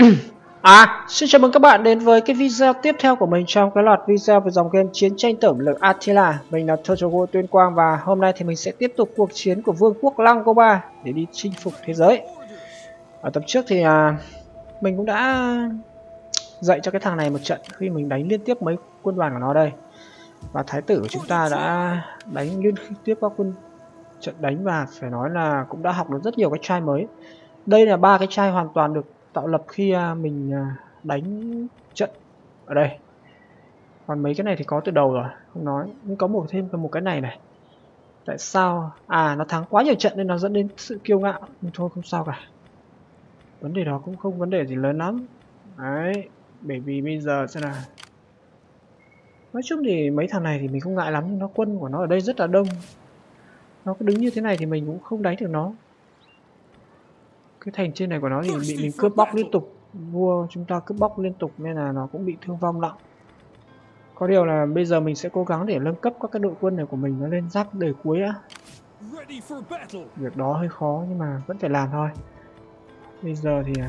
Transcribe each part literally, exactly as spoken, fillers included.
À, xin chào mừng các bạn đến với cái video tiếp theo của mình trong cái loạt video về dòng game chiến tranh tẩm lực Attila. Mình là Tojogo Tuyên Quang và hôm nay thì mình sẽ tiếp tục cuộc chiến của Vương quốc Langobards để đi chinh phục thế giới. Ở tập trước thì à, mình cũng đã dạy cho cái thằng này một trận khi mình đánh liên tiếp mấy quân đoàn của nó đây. Và thái tử của chúng ta đã đánh liên tiếp các quân trận đánh và phải nói là cũng đã học được rất nhiều cái trai mới. Đây là ba cái trai hoàn toàn được tạo lập khi mình đánh trận ở đây. Còn mấy cái này thì có từ đầu rồi, không nói. Nhưng có một thêm một cái này này. Tại sao? À, nó thắng quá nhiều trận nên nó dẫn đến sự kiêu ngạo. Nhưng thôi không sao cả. Vấn đề đó cũng không vấn đề gì lớn lắm. Đấy, bởi vì bây giờ sẽ là nói chung thì mấy thằng này thì mình không ngại lắm, nhưng nó quân của nó ở đây rất là đông. Nó cứ đứng như thế này thì mình cũng không đánh được nó. Cái thành trên này của nó thì bị mình cướp bóc liên tục, vua chúng ta cướp bóc liên tục nên là nó cũng bị thương vong nặng. Có điều là bây giờ mình sẽ cố gắng để nâng cấp các cái đội quân này của mình nó lên giáp đời cuối á. Việc đó hơi khó nhưng mà vẫn phải làm thôi. Bây giờ thì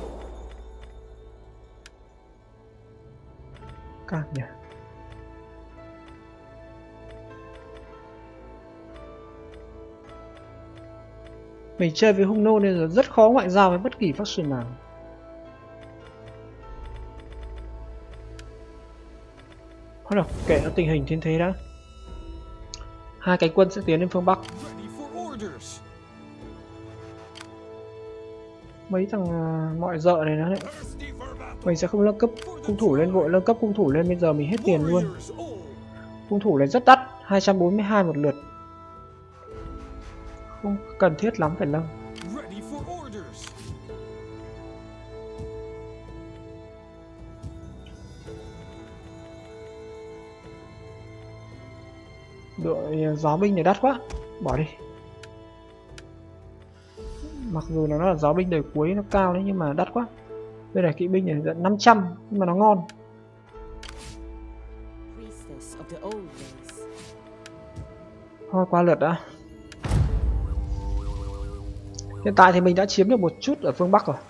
càng nhỉ. Mình chơi với Hung Nô nên là rất khó ngoại giao với bất kỳ faction nào. Thôi được, kệ nó tình hình thiên thế đã. Hai cánh quân sẽ tiến lên phương Bắc. Mấy thằng uh, mọi dợ này nó lại. Mình sẽ không nâng cấp cung thủ lên vội, nâng cấp cung thủ lên bây giờ mình hết tiền luôn. Cung thủ này rất đắt, hai trăm bốn mươi hai một lượt. Không cần thiết lắm phải nâng. Đội gió binh này đắt quá, bỏ đi. Mặc dù nó là gió binh đời cuối nó cao đấy nhưng mà đắt quá. Đây là kỵ binh này dẫn năm trăm nhưng mà nó ngon. Thôi qua lượt đã. Hiện tại thì mình đã chiếm được một chút ở phương Bắc rồi.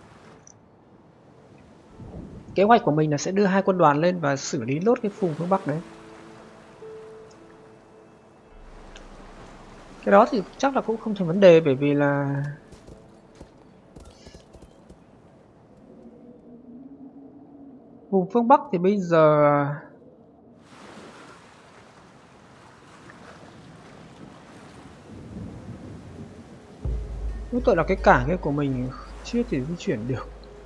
Kế hoạch của mình là sẽ đưa hai quân đoàn lên và xử lý lốt cái vùng phương Bắc đấy. Cái đó thì chắc là cũng không thành vấn đề bởi vì là vùng phương Bắc thì bây giờ mỗi tội là cái cảng kia của mình chưa thể di chuyển được.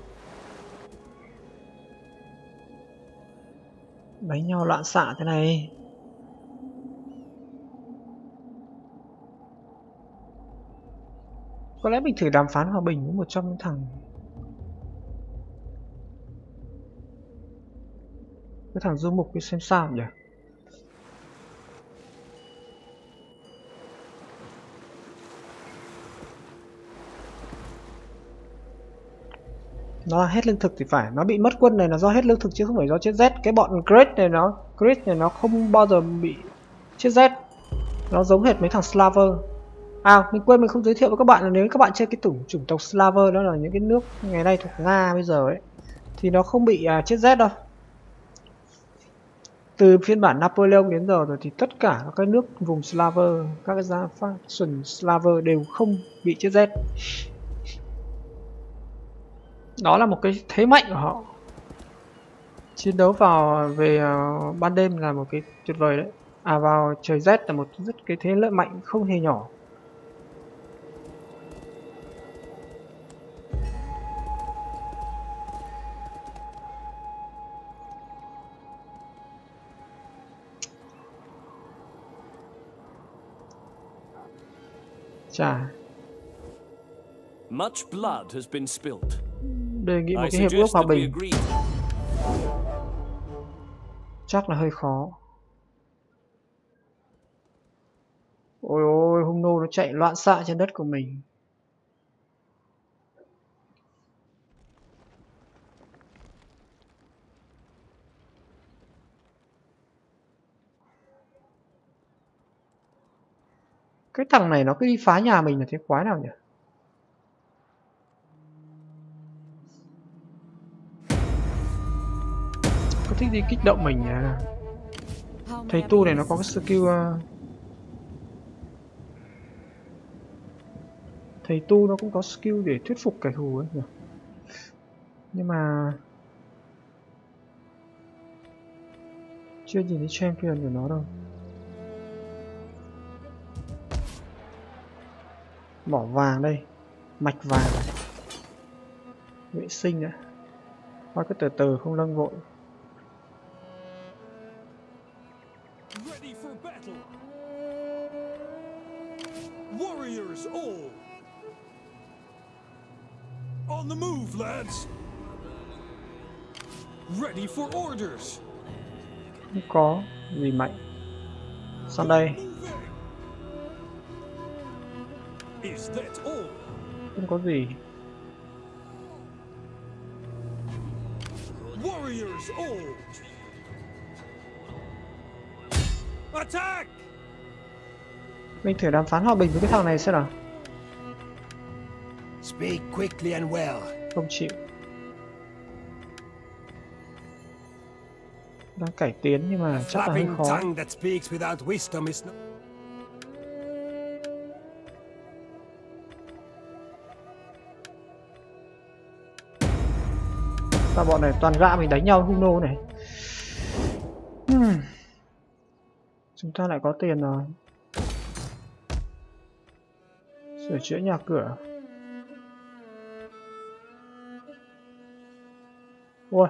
Đánh nhau loạn xạ thế này. Có lẽ mình thử đàm phán hòa bình với một trong những thằng cái thằng du mục đi xem sao nhỉ. Nó hết lương thực thì phải, nó bị mất quân này là do hết lương thực chứ không phải do chết rét. Cái bọn Great này nó Great này nó không bao giờ bị chết rét. Nó giống hệt mấy thằng Slaver. À, mình quên mình không giới thiệu với các bạn là nếu các bạn chơi cái chủng chủng tộc Slaver đó là những cái nước ngày nay thuộc Nga bây giờ ấy thì nó không bị uh, chết rét đâu. Từ phiên bản Napoleon đến giờ rồi thì tất cả các cái nước vùng Slaver, các cái gia faction Slaver đều không bị chết rét. Đó là một cái thế mạnh của họ. Chiến đấu vào về uh, ban đêm là một cái tuyệt vời đấy. À, vào trời rét là một rất cái thế lợi mạnh không hề nhỏ. Chà. Much blood has been spilled. Đề nghị một cái hiệp ước hòa bình chắc là hơi khó. Ôi ôi, Hung Nô nó chạy loạn xạ trên đất của mình. Cái thằng này nó cứ đi phá nhà mình là thế quái nào nhỉ? cứ thích đi kích động mình à. Thầy tu này nó có cái skill uh... thầy tu nó cũng có skill để thuyết phục kẻ thù ấy nhỉ. Nhưng mà chưa nhìn thấy champion của nó đâu. Mỏ vàng đây, mạch vàng này. Vệ sinh nữa. Thôi cứ từ từ không lâng vội. Warriors all. On the move, lads. Ready for orders. Không có gì mạnh. Sang đây. Is that all? Không có gì. Warriors all. Attack. Mình thử đàm phán hòa bình với cái thằng này xem nào. Speak quickly and well. Không chịu. Đang cải tiến nhưng mà chắc là hơi Flapping khó. tongue that speaks without wisdom is not... Sao bọn này toàn gã mình đánh nhau hung nô này. Hmm. Chúng ta lại có tiền rồi. Sửa chữa nhà cửa. Ôi.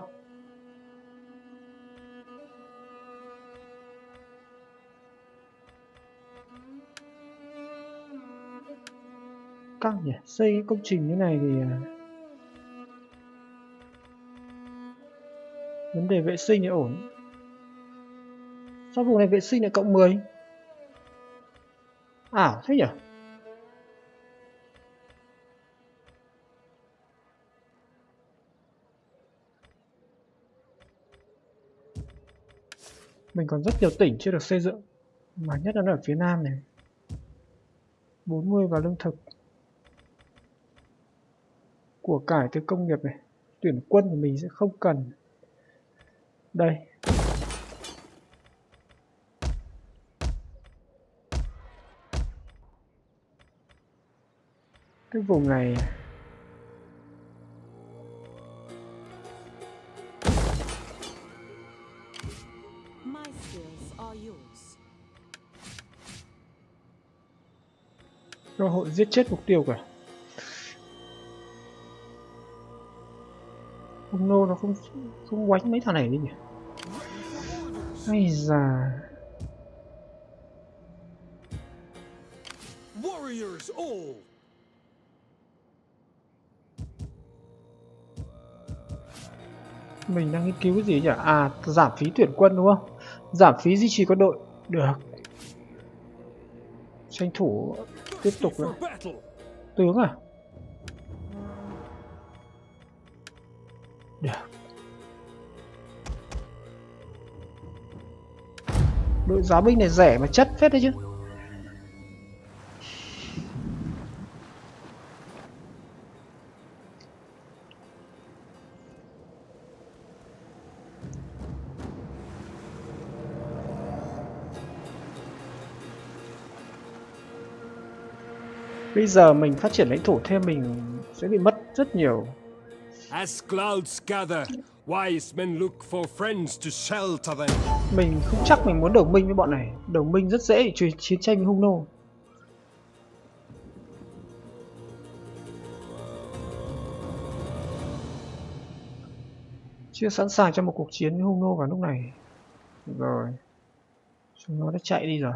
Căng nhỉ, xây cái công trình như này thì vấn đề vệ sinh thì ổn. Sao vùng này vệ sinh lại cộng mười? Ảo thế nhỉ? Mình còn rất nhiều tỉnh chưa được xây dựng, mà nhất là ở phía Nam này. bốn mươi vào lương thực. Của cải từ công nghiệp này. Tuyển quân thì mình sẽ không cần. Đây. Cái vùng này cơ hội giết chết mục tiêu cả. Hung nô nó không không quánh mấy thằng này đi nhỉ? Hay già. Warriors all. Mình đang nghiên cứu cái gì nhỉ? À, giảm phí tuyển quân đúng không? Giảm phí duy trì quân đội. Được. Tranh thủ tiếp tục nữa. Tướng à? Được. Đội giáo binh này rẻ mà chất phết đấy chứ. Bây giờ mình phát triển lãnh thổ thêm mình sẽ bị mất rất nhiều. As clouds gather, wise men look for friends to shelter them. Mình không chắc mình muốn đồng minh với bọn này. Đồng minh rất dễ để chiến tranh với hung nô. Chưa sẵn sàng cho một cuộc chiến với hung nô vào lúc này. Rồi. Chúng nó đã chạy đi rồi.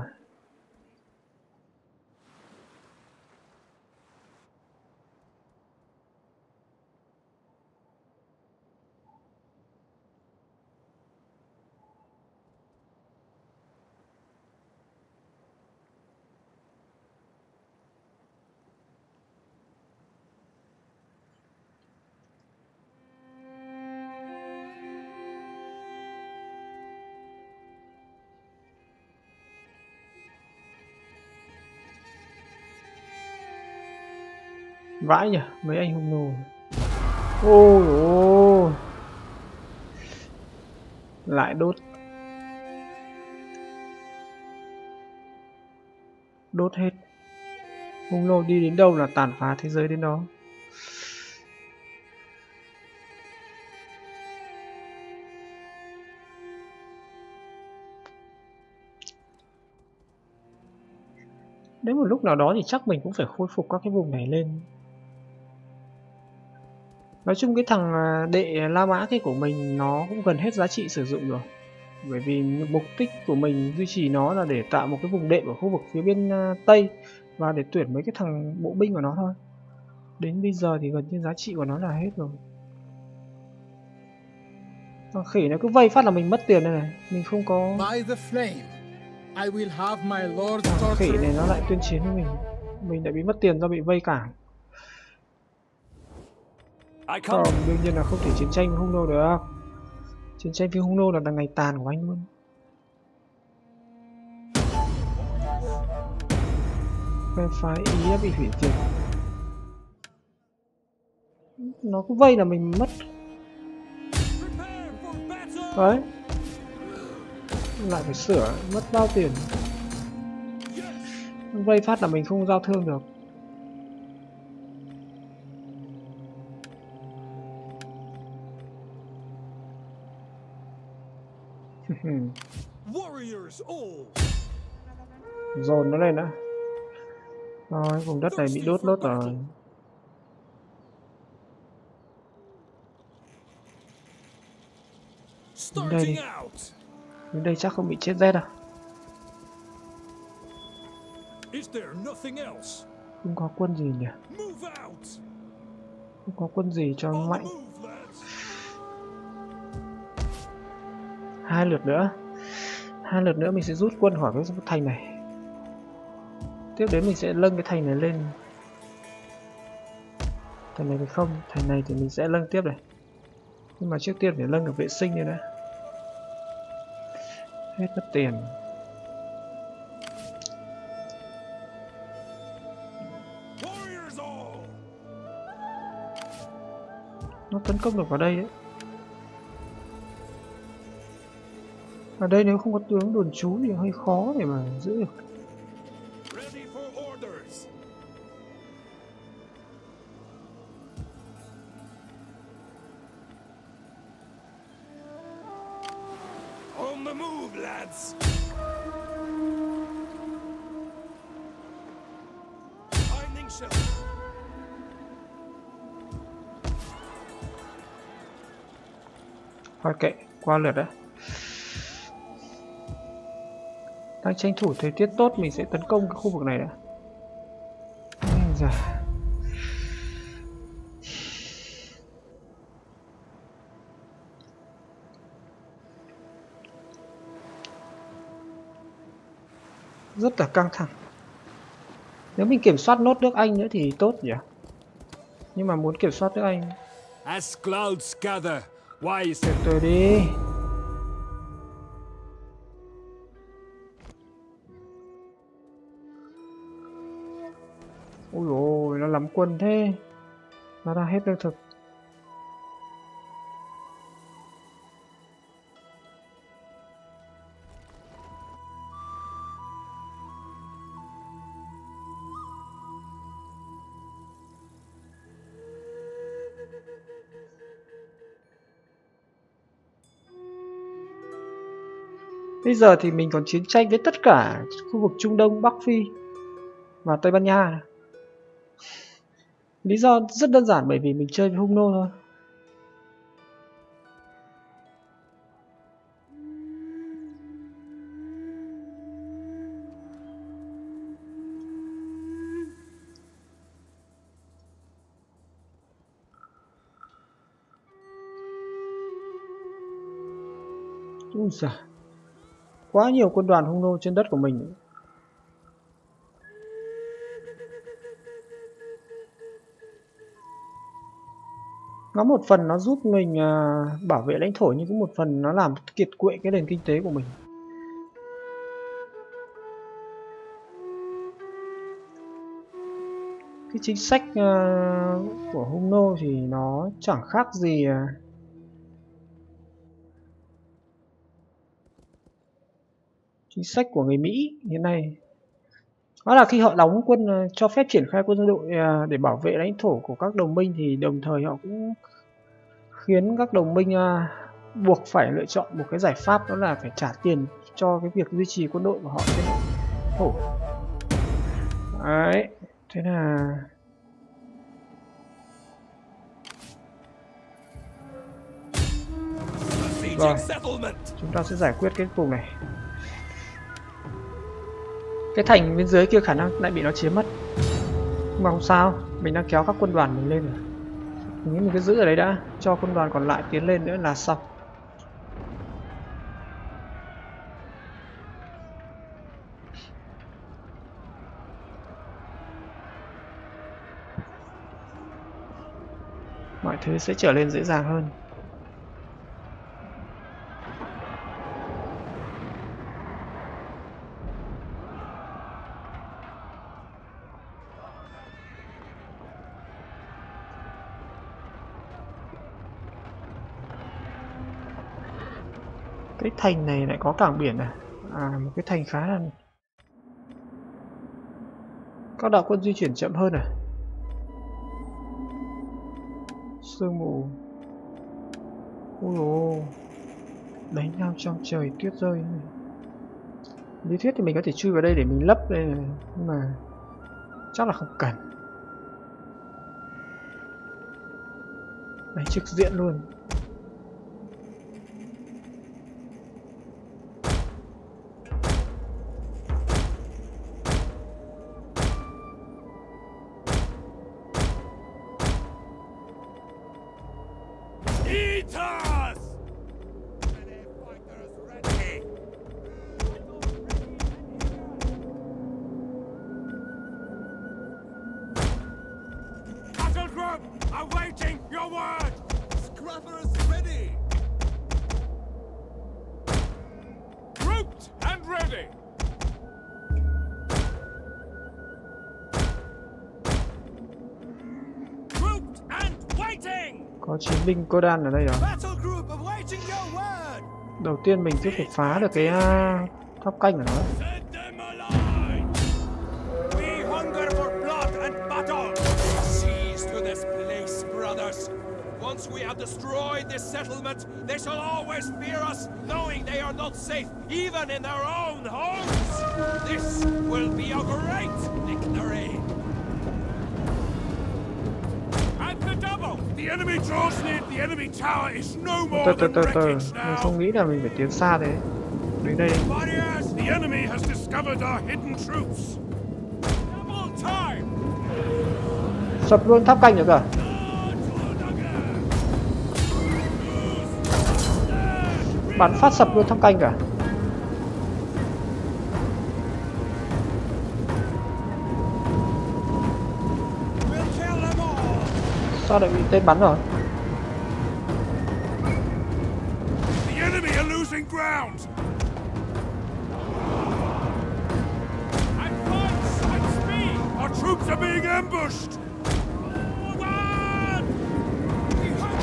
Vãi nhỉ, mấy anh hung nô. Ôi ôi. Lại đốt. Đốt hết. Hung nô đi đến đâu là tàn phá thế giới đến đó. Đến một lúc nào đó thì chắc mình cũng phải khôi phục các cái vùng này lên. Nói chung cái thằng đệ La Mã kia của mình nó cũng gần hết giá trị sử dụng rồi. Bởi vì mục đích của mình duy trì nó là để tạo một cái vùng đệm ở khu vực phía bên Tây và để tuyển mấy cái thằng bộ binh của nó thôi. Đến bây giờ thì gần như giá trị của nó là hết rồi. Thằng khỉ nó cứ vây phát là mình mất tiền đây này. Mình không có... Thằng khỉ này nó lại tuyên chiến với mình. Mình lại bị mất tiền do bị vây cản. Không, đương nhiên là không thể chiến tranh với Hung nô được. Chiến tranh với Hung nô là ngày tàn của anh luôn. Phe phái Ý đã bị hủy diệt. Nó cứ vây là mình mất. Đấy. Lại phải sửa, mất bao tiền. Vây phát là mình không giao thương được. Dồn nó lên đã. Rồi, vùng đất này bị đốt nốt rồi. Đến đây đi. Đến đây chắc không bị chết rét đâu. Không có quân gì nhỉ? Không có quân gì cho mạnh. Hai lượt nữa. Hai lượt nữa mình sẽ rút quân khỏi cái thành này. Tiếp đến mình sẽ nâng cái thành này lên. Thành này thì không, thành này thì mình sẽ nâng tiếp này. Nhưng mà trước tiên phải nâng được vệ sinh này đã. Hết mất tiền. Nó tấn công được vào đây đấy. Ở đây nếu không có tướng đồn trú thì hơi khó để mà giữ được. On the move, lads. Finding shelter. Thôi kệ, qua lượt đã. Đang tranh thủ thời tiết tốt mình sẽ tấn công cái khu vực này đã. Dạ. Rất là căng thẳng. Nếu mình kiểm soát nốt nước Anh nữa thì tốt nhỉ. Nhưng mà muốn kiểm soát nước Anh. As clouds gather, wise. Từ từ đi. Ôi dồi, nó lắm quân thế. Nó đã hết lương thực. Bây giờ thì mình còn chiến tranh với tất cả khu vực Trung Đông, Bắc Phi và Tây Ban Nha. Lý do rất đơn giản bởi vì mình chơi với Hung nô thôi. Úi giời, quá nhiều quân đoàn Hung nô trên đất của mình. Nó một phần nó giúp mình uh, bảo vệ lãnh thổ, nhưng cũng một phần nó làm kiệt quệ cái nền kinh tế của mình. Cái chính sách uh, của Hung nô thì nó chẳng khác gì uh, chính sách của người Mỹ hiện nay. Đó là khi họ đóng quân, cho phép triển khai quân đội để bảo vệ lãnh thổ của các đồng minh, thì đồng thời họ cũng khiến các đồng minh buộc phải lựa chọn một cái giải pháp, đó là phải trả tiền cho cái việc duy trì quân đội của họ trên lãnh thổ. Đấy, thế là rồi, chúng ta sẽ giải quyết cái vùng này. Cái thành bên dưới kia khả năng lại bị nó chiếm mất, nhưng mà không sao, mình đang kéo các quân đoàn mình lên rồi. Mình nghĩ mình cứ giữ ở đấy đã, cho quân đoàn còn lại tiến lên nữa là xong. Mọi thứ sẽ trở nên dễ dàng hơn. Cái thành này lại có cảng biển à? À, một cái thành khá là... Các đạo quân di chuyển chậm hơn à? Sương mù. Ôi dồi, đánh nhau trong trời tuyết rơi này. Lý thuyết thì mình có thể chui vào đây để mình lấp đây này, nhưng mà chắc là không cần. Đánh trực diện luôn. Awaiting your word! Scrappers ready! Grouped and ready! Grouped and waiting! Có chiến binh Kodan ở đây rồi. Battle group awaiting your word! Đầu tiên mình cứ phải phá được cái uh, tháp canh của nó. Set them alive! We hunger for blood and battle! Seize to this place, brothers! Once we have destroyed this settlement, they shall always fear us, knowing they are not safe, even in their own homes! This will be a great victory! At the double! The enemy draws near, the enemy tower is no more Từ từ than từ từ, wreckage mình now! không nghĩ là mình phải tiến xa thế. Đến đây. Warriors, the enemy has discovered our hidden troops! Double time! Sập luôn tháp canh nữa cả. Bắn phát sập luôn tháp canh cả. Sao lại bị tên bắn rồi? The enemy are losing ground. At once, at speed. Our troops are being ambushed. Forward! We have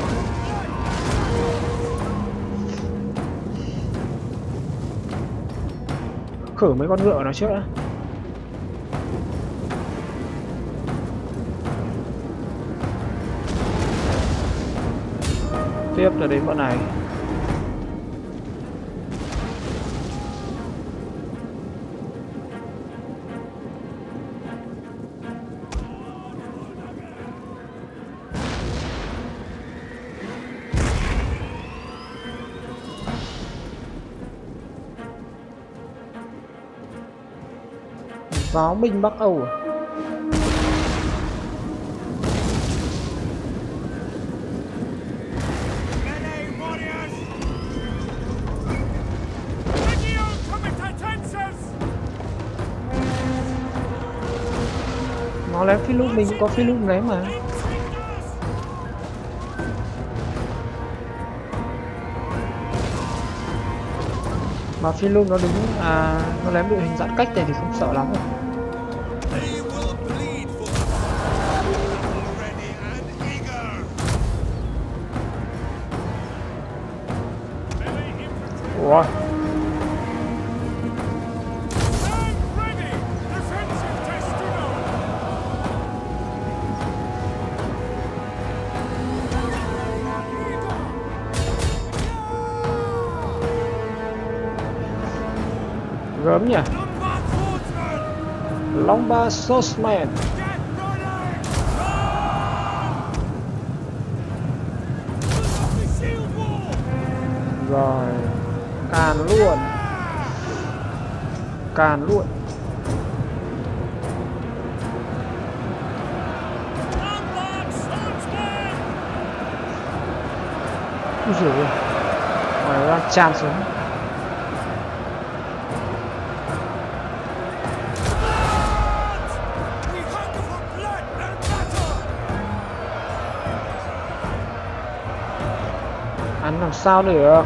Khử mấy con ngựa nó trước đã. Tiếp là đến bọn này. Giáo binh Bắc Âu à? Nó lém phi lúc mình cũng có phi lúc lém mà. Mà phi lúc nó đứng à, nó lém đội hình giãn cách này thì không sợ lắm rồi. Ủa, Gớm nhỉ. Lombard swordsman! Lombard Swordsman. Death running! The shield wall! Rồi, càn luôn. Càn luôn. Lombard swordsman! Úi dồi ôi. Ngoài ra tràn xuống. We hunger for blood and battle! Ăn làm sao được.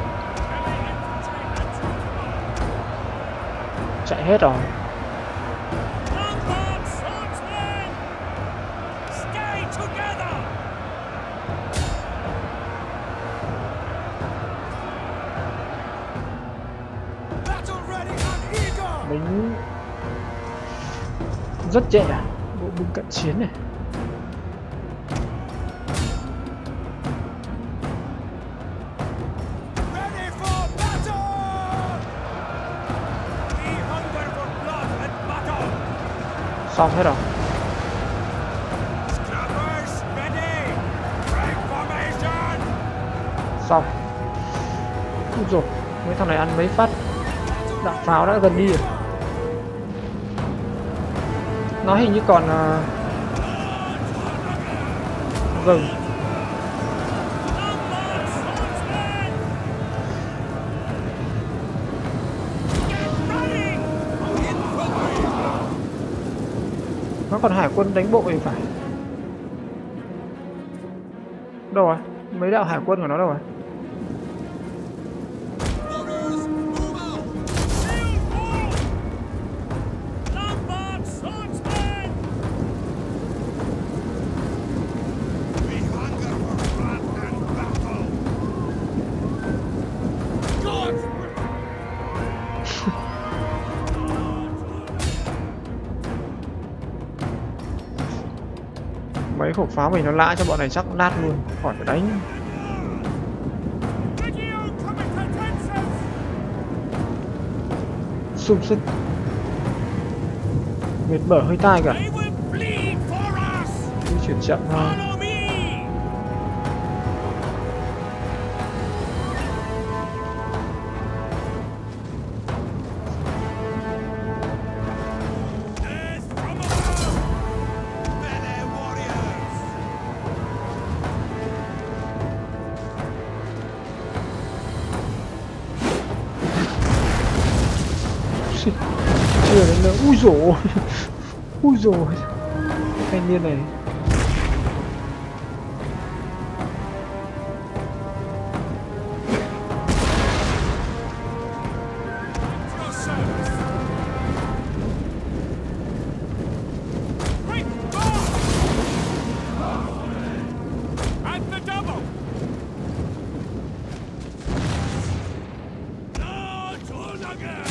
Chạy hết rồi. Lombard swordsman! Stay together! Battle ready and eager! Lính rất trệ à. Bộ binh cận chiến này. Ready for battle! We hunger for blood and battle! Xong hết rồi. Scrappers ready! Break formation! Xong. Úi dồi, mấy thằng này ăn mấy phát đạn pháo đã gần đi rồi. Nó hình như còn uh... vâng. Lombard swordsman! Get ready! Infantry! Nó còn hải quân đánh bộ thì phải. Đâu rồi? Mấy đạo hải quân của nó đâu rồi? Warriors, move out! Shield wall! Lombard swordsman! We hunger for blood and battle! God! Mấy khẩu pháo mình nó lã cho bọn này chắc nát luôn. Khỏi phải đánh. Legio Comitatensis! Sung sức. Mệt bở hơi tai cả. They will bleed for us! Di chuyển chậm thôi. Follow me! Death from above! Melee warriors! Chưa đến nữa. Ui dồi ôi. Ui dồi. Thanh niên này. Your service! Quick, march! At the double! No, Tornager!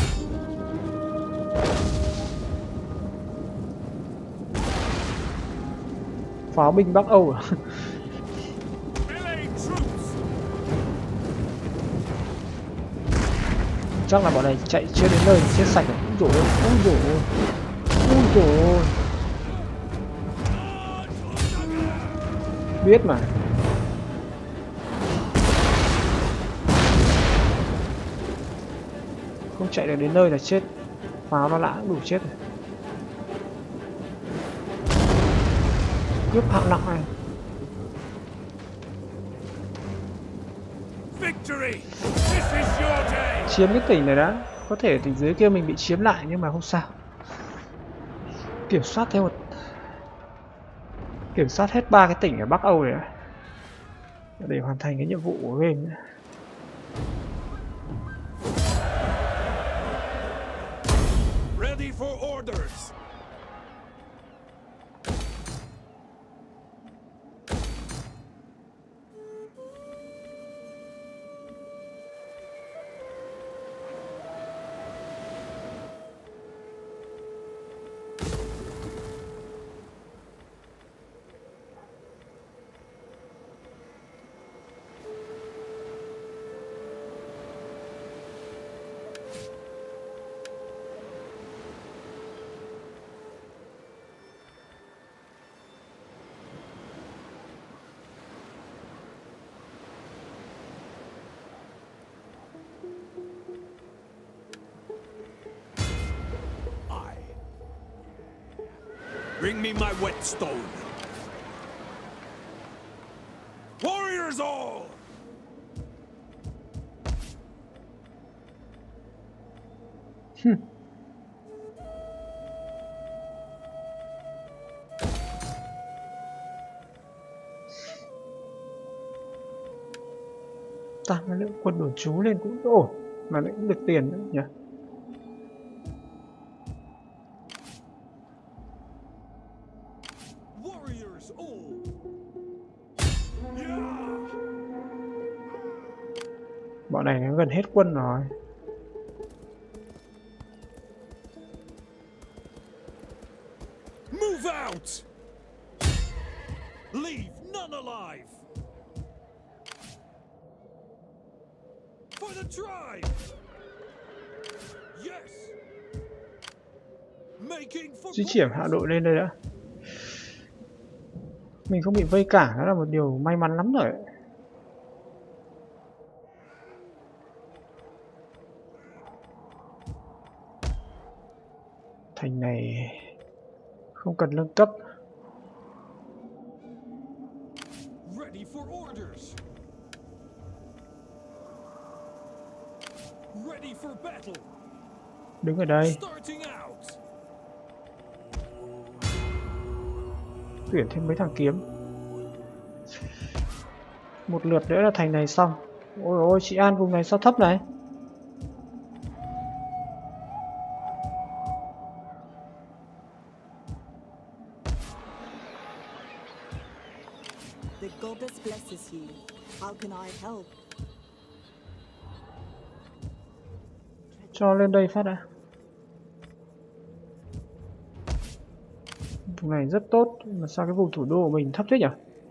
Pháo binh Bắc Âu à? Melee troops! Chắc là bọn này chạy chưa đến nơi chết sạch rồi. Úi dồi ôi. Úi dồi ôi. Úi dồi ôi. Biết mà. Không chạy được đến nơi là chết. Pháo nó lã cũng đủ chết rồi. Cướp hạng nặng này. Victory! This is your day! Chiếm cái tỉnh này đã. Có thể tỉnh dưới kia mình bị chiếm lại nhưng mà không sao. Kiểm soát theo một Kiểm soát hết ba cái tỉnh ở Bắc Âu này đã, để hoàn thành cái nhiệm vụ của game nữa. Ready for orders! Bring me my whetstone. Warriors all! Ta mà lượng quân đồn trú lên cũng ổn, mà lại cũng được tiền nữa nhỉ. Warriors all! Yeah! Bọn này nó gần hết quân rồi. Move out! Leave none alive! For the tribe! Yes! Making for Di chuyển hạ đội lên đây đã. Mình không bị vây cản đó là một điều may mắn lắm rồi. Thành này không cần nâng cấp. Ready for orders. Ready for battle. Đứng ở đây. Starting out. Tuyển thêm mấy thằng kiếm. Một lượt nữa là thành này xong. Ôi ôi, chị An vùng này sao thấp này? The goddess blesses you. How can I help? Cho lên đây phát đã. Vùng này rất tốt, mà sao cái vùng thủ đô của mình thấp thế nhỉ?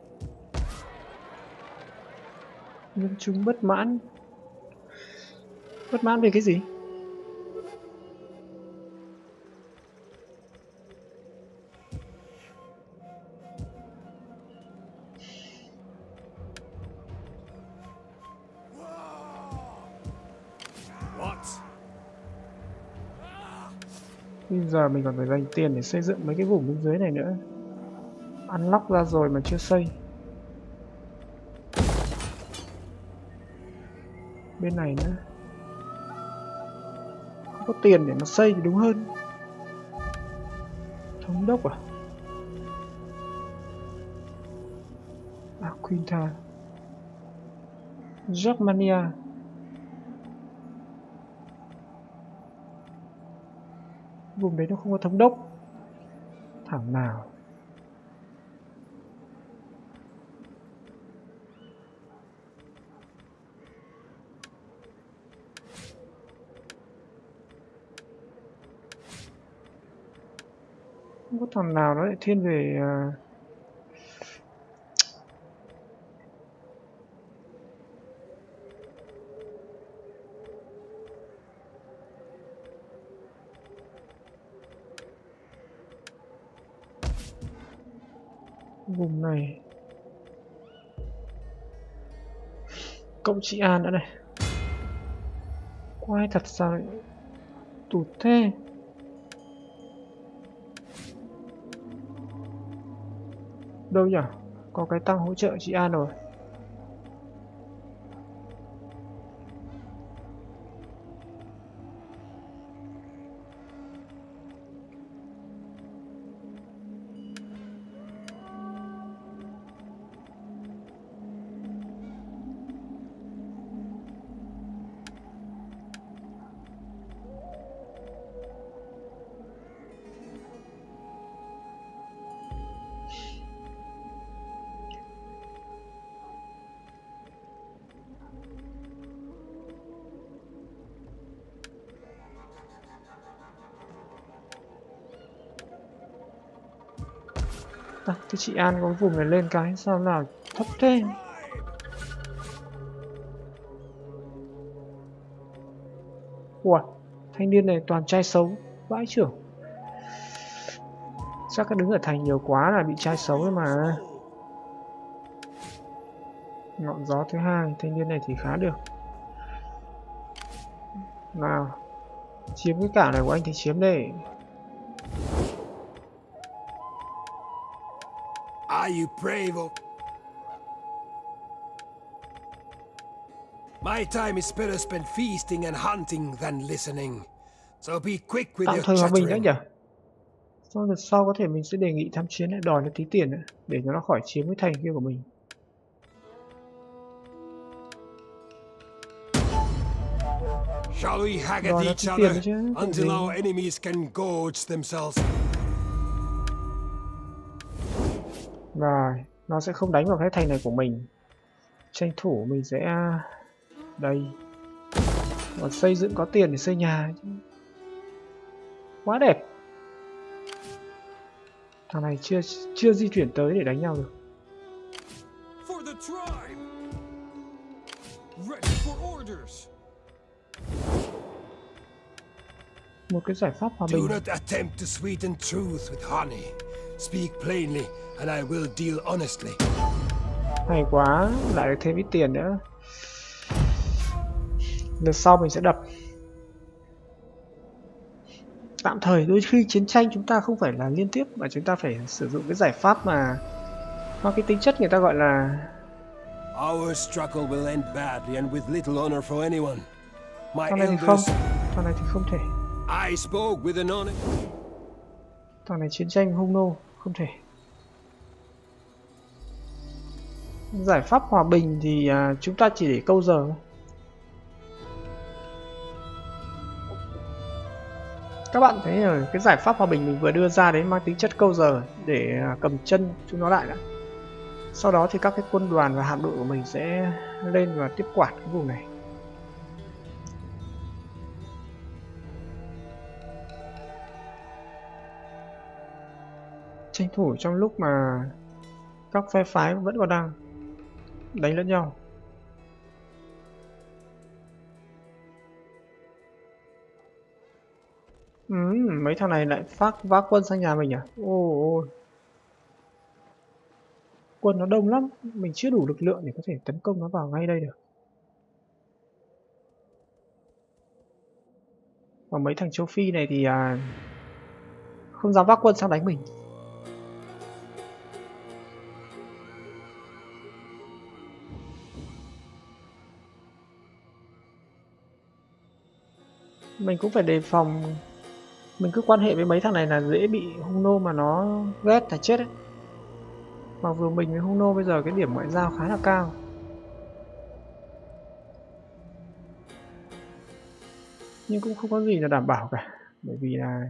Nhưng chúng bất mãn. Bất mãn về cái gì? Bây giờ mình còn phải dành tiền để xây dựng mấy cái vùng bên dưới này nữa. Unlock ra rồi mà chưa xây. Bên này nữa. Không có tiền để mà xây thì đúng hơn. Thống đốc à? À, Quinta. Germania. Vùng đấy nó không có thống đốc. Thảo nào. Không có thằng nào nó lại thiên về uh... vùng này. Cộng chị An nữa này. Quái thật sao lại tụt thế. Đâu nhỉ? Có cái tăng hỗ trợ chị An rồi. À, cái chị An có vùng này lên cái sao nào thấp thế. Ủa, thanh niên này toàn trai xấu, vãi trưởng. Chắc cái đứng ở thành nhiều quá là bị trai xấu ấy mà. Ngọn gió thứ hai, thanh niên này thì khá được. Nào, chiếm cái cảng này của anh thì chiếm đây. Are you brave? My time is better spent feasting and hunting than listening. So be quick with Tạm your thời hòa bình đấy chattering. nhỉ. Sau đợt sau có thể mình sẽ đề nghị tham chiến lại đòi nó tí tiền nữa, để cho nó khỏi chiếm cái thành kia của mình. Shall we hag at Đòi nó each tí tiền other chứ, tự until gì. our enemies can gorge themselves? Rồi, nó sẽ không đánh vào cái thành này của mình. Tranh thủ mình sẽ đây. Còn xây dựng có tiền để xây nhà. Quá đẹp. Thằng này chưa chưa di chuyển tới để đánh nhau được. For the tribe. Ready for orders. Một cái giải pháp hòa Do bình. not attempt to sweeten truth with honey. Speak plainly, and I will deal honestly. Hay quá, lại được thêm ít tiền nữa. Lượt sau mình sẽ đập. Tạm thời đôi khi chiến tranh chúng ta không phải là liên tiếp, mà chúng ta phải sử dụng cái giải pháp mà có cái tính chất người ta gọi là Our struggle will end badly and with little honor for anyone. My thằng này thì không, elders, thằng này thì không thể. I spoke with an honor. Thằng này chiến tranh hung nô, không thể. Giải pháp hòa bình thì à, chúng ta chỉ để câu giờ. Các bạn thấy rồi, cái giải pháp hòa bình mình vừa đưa ra đấy mang tính chất câu giờ để à, cầm chân chúng nó lại đã. Sau đó thì các cái quân đoàn và hạm đội của mình sẽ lên và tiếp quản cái vùng này. Tranh thủ trong lúc mà các phe phái vẫn còn đang đánh lẫn nhau. Ừ, mấy thằng này lại phát vác quân sang nhà mình à? Ồ, quân nó đông lắm, mình chưa đủ lực lượng để có thể tấn công nó vào ngay đây được. Còn mấy thằng châu Phi này thì à, không dám vác quân sang đánh mình. Mình cũng phải đề phòng. Mình cứ quan hệ với mấy thằng này là dễ bị hung nô mà nó ghét là chết ấy. Mặc dù mình với hung nô bây giờ cái điểm ngoại giao khá là cao. Nhưng cũng không có gì là đảm bảo cả. Bởi vì là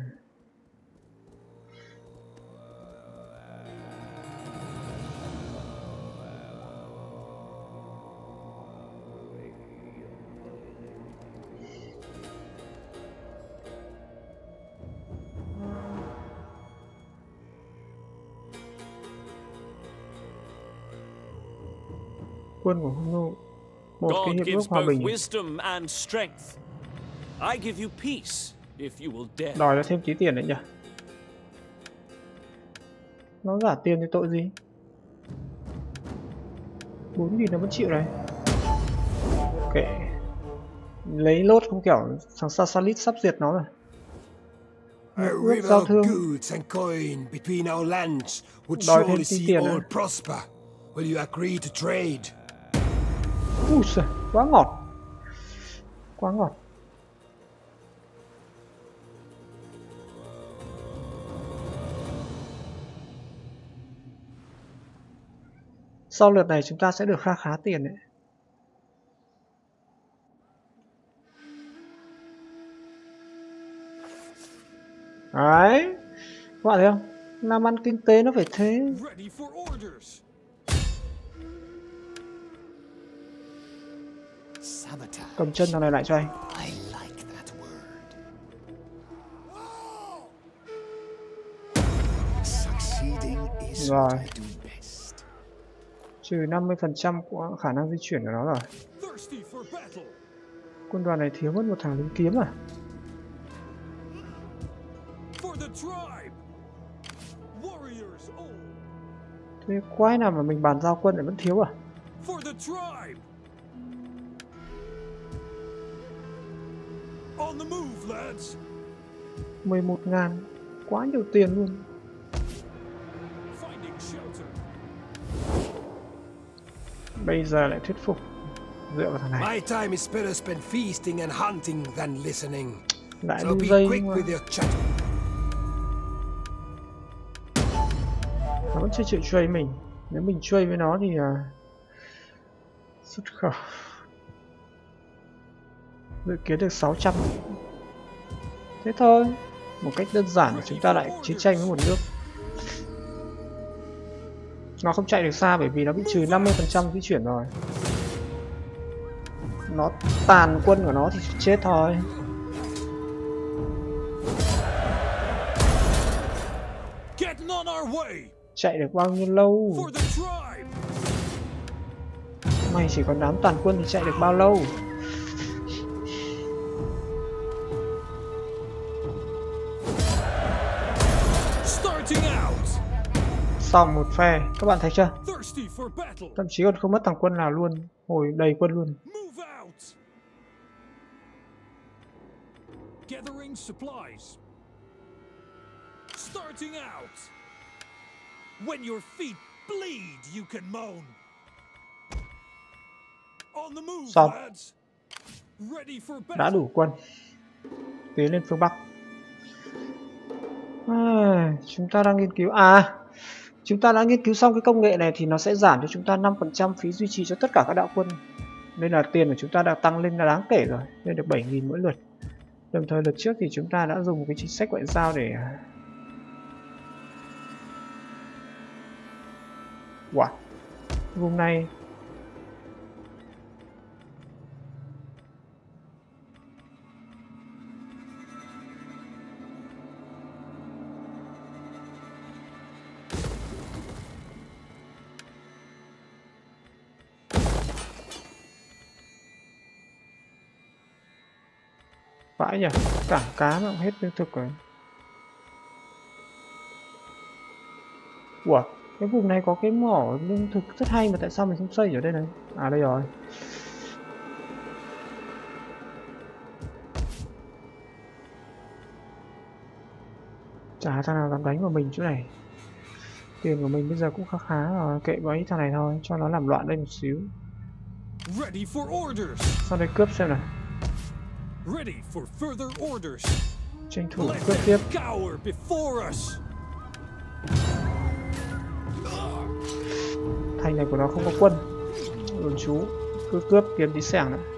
quân của hung nô một cái God hiệp ước gives hòa both bình wisdom and strength. I give you peace if you will dare. đòi nó thêm tí tiền đấy nhỉ. Nó giả tiền thì tội gì. Bốn nghìn nó vẫn chịu này. Kệ. Lấy lốt không, kiểu thằng Sasalit sắp diệt nó rồi. A Hiệp ước river giao of thương. goods and coin between our lands would Đòi thêm surely tí see tiền all nữa. prosper. Will you agree to trade? Ui giời, quá ngọt. Quá ngọt. Sau lượt này chúng ta sẽ được kha khá tiền đấy. Đấy. Các bạn thấy không? Làm ăn kinh tế nó phải thế. Ready for orders. Sabotage. Cầm chân thằng này lại cho anh. I like that word. Succeeding is what Rồi. I do best. Trừ năm mươi phần trăm của khả năng di chuyển của nó rồi. Thirsty for battle. Quân đoàn này thiếu mất một thằng lính kiếm à? For the tribe. Warriors all. Thế quái nào mà mình bàn giao quân lại vẫn thiếu à? For the tribe. On the move, lads. mười một ngàn. Quá nhiều tiền luôn. Finding shelter. Bây giờ lại thuyết phục dựa vào thằng này. My time is better spent feasting and hunting than listening. Lại So đu be dây quick mà. with your chat. Nó vẫn chưa chịu trade mình. Nếu mình trade với nó thì uh, xuất khẩu dự kiến được sáu trăm. Thế thôi, một cách đơn giản để chúng ta lại chiến tranh với một nước. Nó không chạy được xa bởi vì nó bị trừ năm mươi phần trăm di chuyển rồi. Nó tàn quân của nó thì chết thôi. Getting on our way Chạy được bao nhiêu lâu? for the tribe. Mày chỉ còn đám tàn quân thì chạy được bao lâu? Starting out. Xong một phe, các bạn thấy chưa? Thirsty for battle. Thậm chí còn không mất thằng quân nào luôn, hồi đầy quân luôn. Move out. Gathering supplies. Starting out. When your feet bleed, you can moan. On the move, Xong. lads. Ready for Đã battle. đủ quân. Tiến lên phương Bắc. À, chúng ta đang nghiên cứu à chúng ta đã nghiên cứu xong cái công nghệ này thì nó sẽ giảm cho chúng ta năm phần trăm phí duy trì cho tất cả các đạo quân, nên là tiền của chúng ta đã tăng lên là đáng kể rồi, lên được bảy nghìn mỗi lượt. Đồng thời lượt trước thì chúng ta đã dùng cái chính sách ngoại giao để wow. Vùng này vãi nhỉ, cảng cá mà cũng hết lương thực rồi. Ủa, cái vùng này có cái mỏ lương thực rất hay mà tại sao mình không xây ở đây này? À đây rồi. Chả thằng nào dám đánh vào mình chỗ này. Tiền của mình bây giờ cũng khá khá rồi, kệ bấy thằng này thôi, cho nó làm loạn đây một xíu. Ready for orders. Sau đây cướp xem nào. Ready for further orders. Tranh thủ Let cướp them tiếp. cower before us. Thành này của nó không có quân. Đồn chú cứ cướp kiếm tí xẻng nữa.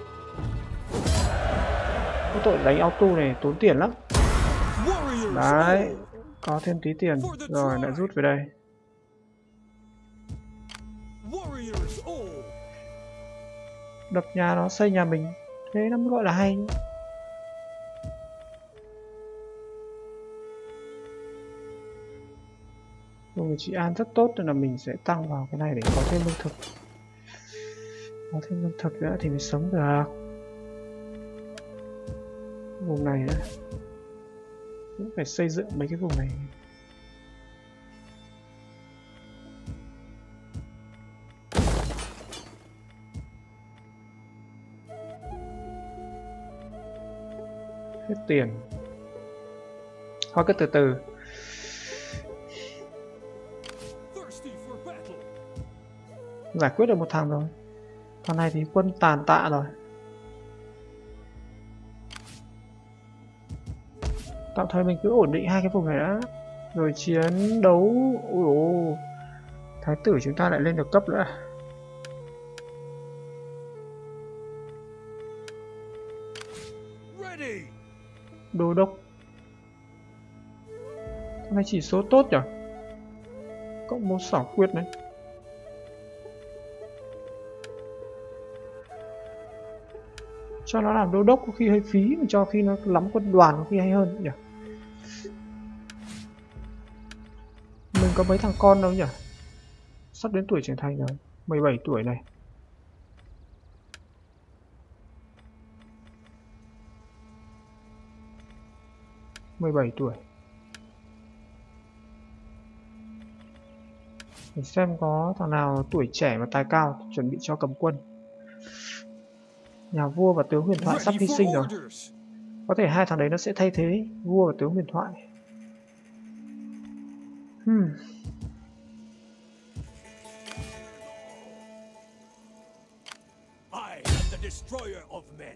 Cái tội đánh auto này tốn tiền lắm. Warriors. Đấy, có thêm tí tiền rồi lại rút về đây. Warriors all. Đập nhà nó xây nhà mình, thế nó mới gọi là hay. Vùng người trị an rất tốt nên là mình sẽ tăng vào cái này để có thêm lương thực. Có thêm lương thực nữa thì mới sống được. Vùng này nữa cũng phải xây dựng mấy cái vùng này. Hết tiền. Thôi cứ từ từ. Giải quyết được một thằng rồi. Thằng này thì quân tàn tạ rồi. Tạm thời mình cứ ổn định hai cái vùng này đã, rồi chiến đấu. Ui ồ, thái tử chúng ta lại lên được cấp nữa. Đô đốc. Thằng này chỉ số tốt nhỉ? Cộng một xảo quyệt này. Cho nó làm đô đốc có khi hơi phí, mà cho khi nó lắm quân đoàn có khi hay hơn nhỉ. Mình có mấy thằng con đâu nhỉ? Sắp đến tuổi trưởng thành rồi, mười bảy tuổi này. mười bảy tuổi. Mình xem có thằng nào tuổi trẻ mà tài cao chuẩn bị cho cầm quân. Nhà vua và tướng huyền thoại sắp hy sinh rồi. Có thể hai thằng đấy nó sẽ thay thế vua và tướng huyền thoại. Hmm. destroyer of men.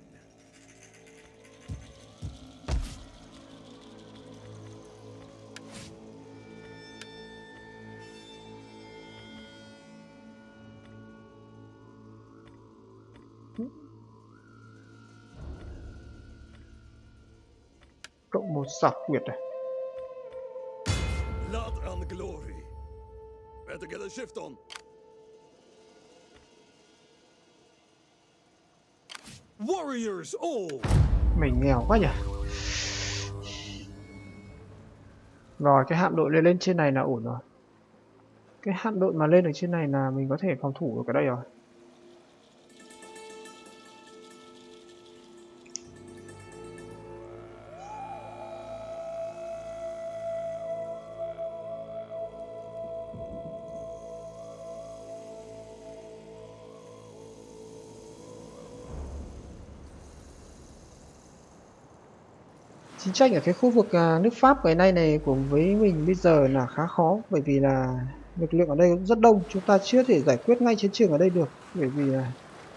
Cộng một xảo quyệt này. Blood and glory. Better get a shift on. Warriors all. Mình nghèo quá nhỉ. Rồi cái hạm đội lên lên trên này là ổn rồi. Cái hạm đội mà lên ở trên này là mình có thể phòng thủ được ở đây rồi. Chiến tranh ở cái khu vực uh, nước Pháp ngày nay này của với mình bây giờ là khá khó, bởi vì là lực lượng ở đây cũng rất đông, chúng ta chưa thể giải quyết ngay chiến trường ở đây được, bởi vì là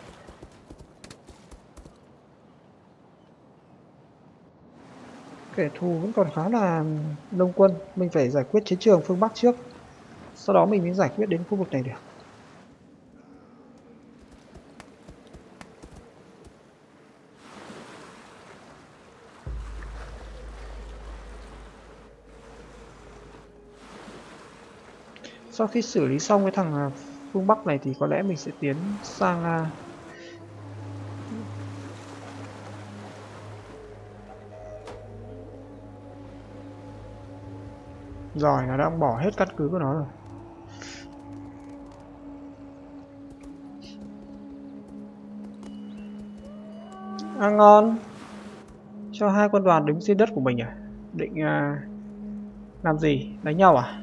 kẻ thù vẫn còn khá là đông quân. Mình phải giải quyết chiến trường phương Bắc trước, sau đó mình mới giải quyết đến khu vực này được. Sau khi xử lý xong cái thằng phương Bắc này thì có lẽ mình sẽ tiến sang rồi, nó đang bỏ hết căn cứ của nó rồi. À ngon. Cho hai quân đoàn đứng trên đất của mình à? Định uh, làm gì? Đánh nhau à?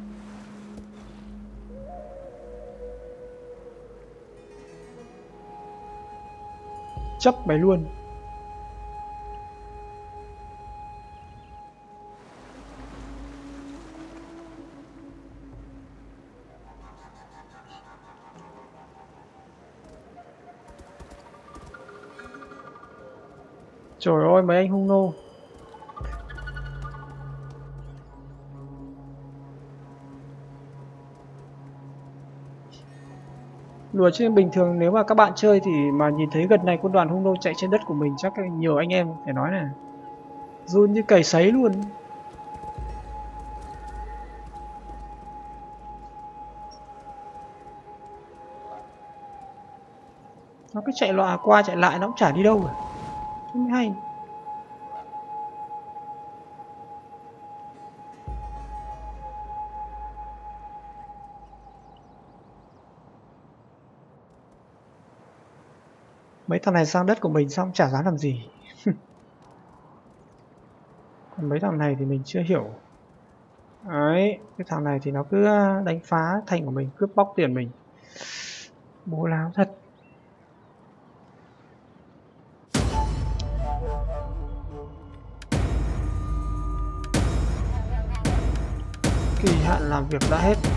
Chấp mày luôn. Trời ơi mấy anh hung nô. Đùa chứ bình thường nếu mà các bạn chơi thì mà nhìn thấy gần này quân đoàn hung nô chạy trên đất của mình chắc nhiều anh em phải nói là run như cầy sấy luôn. Nó cứ chạy loạn qua chạy lại nó cũng chả đi đâu cả. Thế mới hay. Mấy thằng này sang đất của mình xong chả dám làm gì. Còn mấy thằng này thì mình chưa hiểu. Đấy, cái thằng này thì nó cứ đánh phá thành của mình, cướp bóc tiền mình. Bố láo thật. Kỳ hạn làm việc đã hết.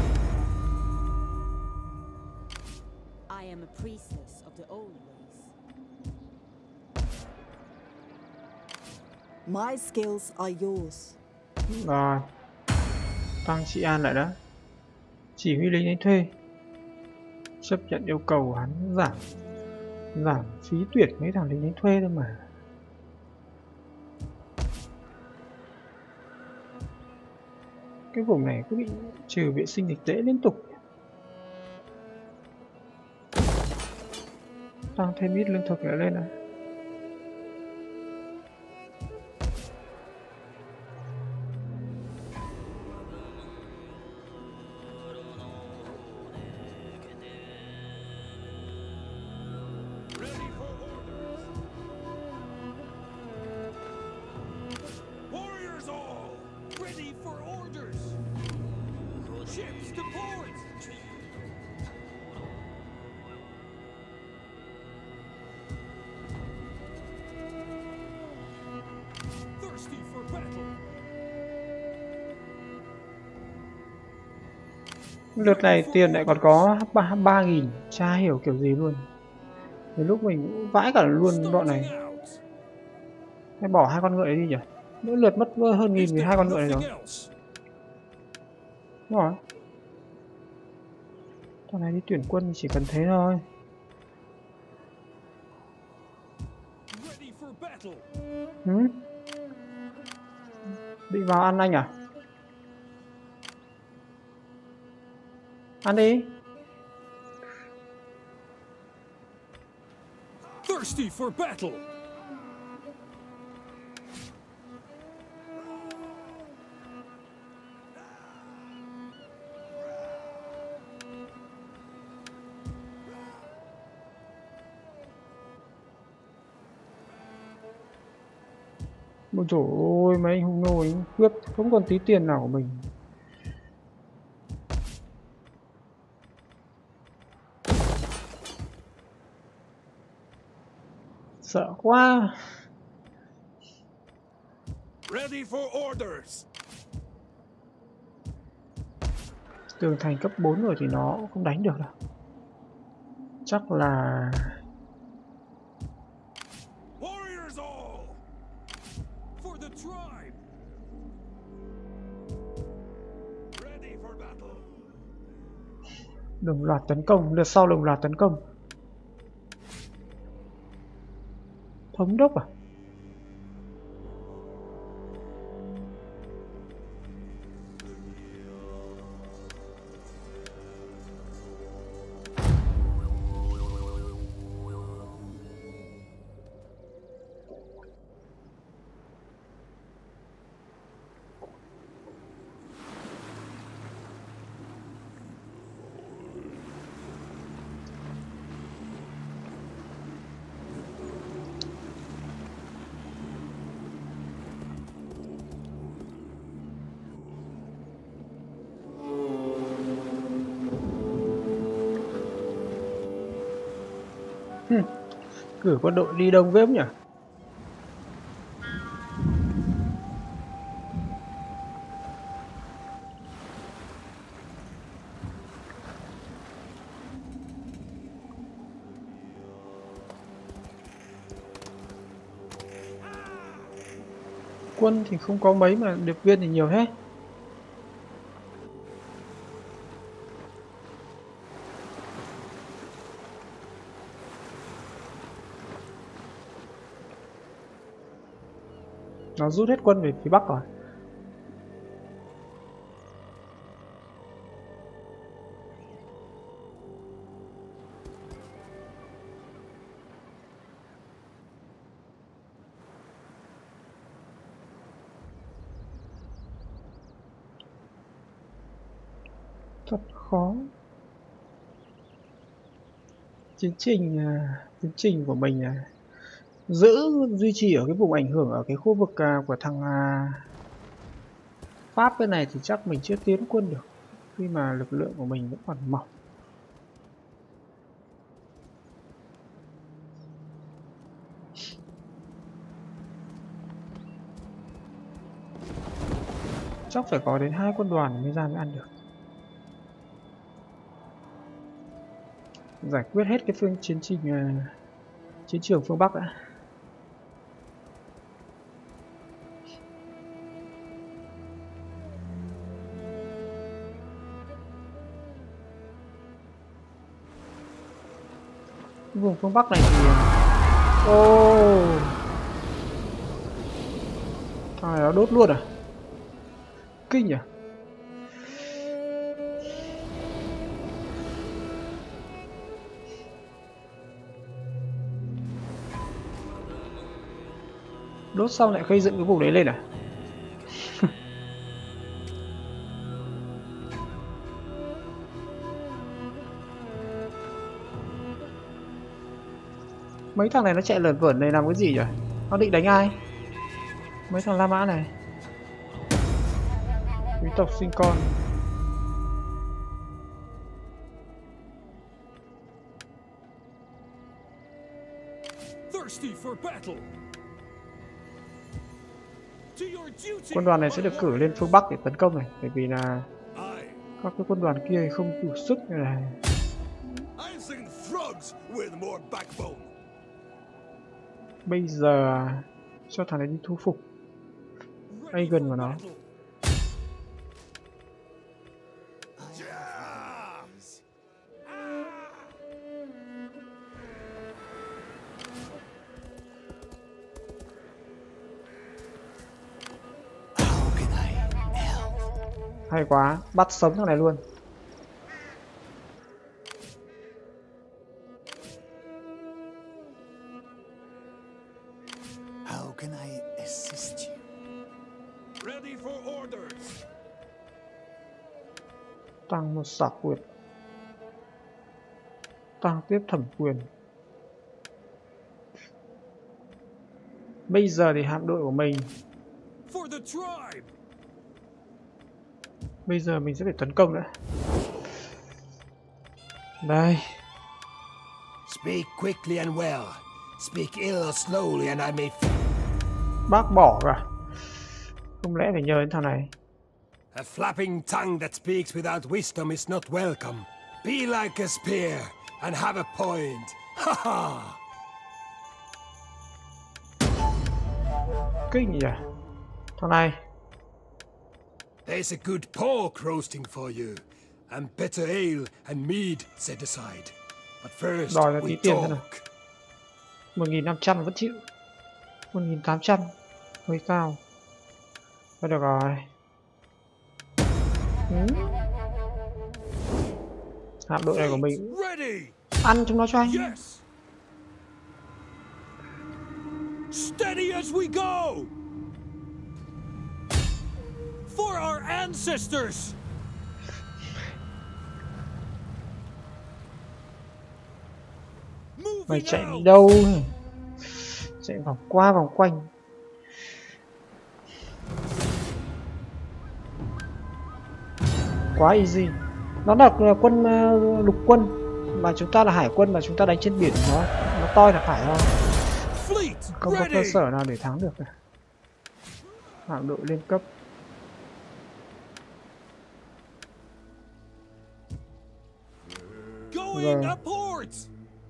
I am a priestess of the old ways. My skills are yours. Rồi. Tăng trị an lại đó. Chỉ huy lính đánh thuê. Chấp nhận yêu cầu hắn giảm giảm phí tuyển mấy thằng lính đánh thuê thôi mà. Cái vùng này cứ bị trừ vệ sinh dịch tễ liên tục. Tăng thêm ít lương thực lại lên này. Lượt này tiền lại còn có ba nghìn, chả hiểu kiểu gì luôn. Đến lúc mình vãi cả luôn đoạn này. Hay bỏ hai con ngựa ấy đi nhỉ? Mỗi lượt mất hơn nghìn vì hai con ngựa này rồi. Đúng rồi. Thằng này đi tuyển quân thì chỉ cần thế thôi. Ừ? Định vào ăn anh à? Ăn đi. Thirsty for battle. Ôi trời ơi, mấy anh hung nô ấy cướp không còn tí tiền nào của mình. Sợ quá. Ready for orders. Tường thành cấp bốn rồi thì nó cũng không đánh được đâu. Chắc là Warriors all. For the tribe. Ready for battle. đồng loạt tấn công, lượt sau đồng loạt tấn công. Thống đốc à? Hmm. Cử quân đội đi đông vếm nhỉ? Quân thì không có mấy mà điệp viên thì nhiều hết. Nó rút hết quân về phía Bắc rồi. Thật khó. Chiến trình tiến trình của mình là giữ duy trì ở cái vùng ảnh hưởng ở cái khu vực của thằng Pháp bên này thì chắc mình chưa tiến quân được khi mà lực lượng của mình vẫn còn mỏng. Chắc phải có đến hai quân đoàn mới ra mới ăn được. Giải quyết hết cái phương chiến trình chiến trường phương Bắc đã. Vùng phương Bắc này thì ô oh. Thằng này nó đốt luôn à? Kinh nhỉ? Đốt xong lại gây dựng cái vùng đấy lên à? Mấy thằng này nó chạy lởn vởn này làm cái gì nhỉ? Nó định đánh ai? Mấy thằng La Mã này. Quý tộc sinh con. Quân đoàn này sẽ được cử lên phương Bắc để tấn công này, bởi vì là các cái quân đoàn kia không đủ sức này. thugs with more backbone. Bây giờ cho thằng này đi thu phục Aegon của nó. Hay quá, bắt sống thằng này luôn. How can I assist you? Ready for orders. Tăng một xạ quyền. Tăng tiếp thẩm quyền. Bây giờ thì hạm đội của mình. For the tribe. Bây giờ mình sẽ phải tấn công nữa. Đây. Speak quickly and well. Speak ill or slowly and I may. Bác bỏ cả. Không lẽ phải nhờ đến thằng này. A flapping tongue that speaks without wisdom is not welcome. Be like a spear and have a point. Ha ha. Kinh nhỉ. Thằng này. There's a good pork roasting for you, and better ale and mead set aside. But first, Đòi là we tí tiền thế nào. talk. một nghìn năm trăm vẫn chịu. một nghìn tám trăm hơi cao. Thôi được rồi. Ừ. Hạm đội này của mình ăn chúng nó cho anh. Yes. Steady as we go. For our ancestors. Mày chạy đi đâu? Chạy vòng qua vòng quanh. Quá easy. Nó là quân uh, lục quân mà chúng ta là hải quân mà chúng ta đánh trên biển, nó nó toi là phải thôi. Không có cơ sở nào để thắng được. Hạm đội lên cấp. Going upwards.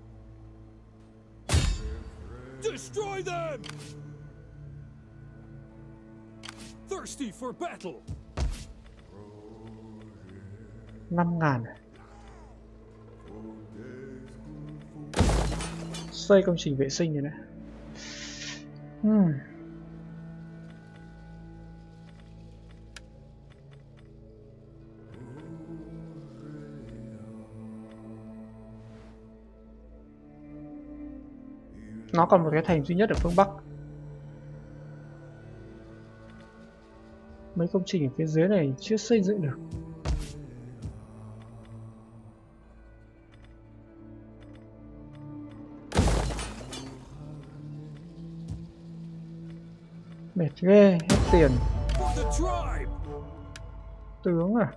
Destroy them. Thirsty for battle. năm ngàn. Xây công trình vệ sinh rồi đấy. Hmm. Nó còn một cái thành duy nhất ở phương Bắc. Mấy công trình ở phía dưới này chưa xây dựng được. Mệt ghê, hết tiền. Tướng à?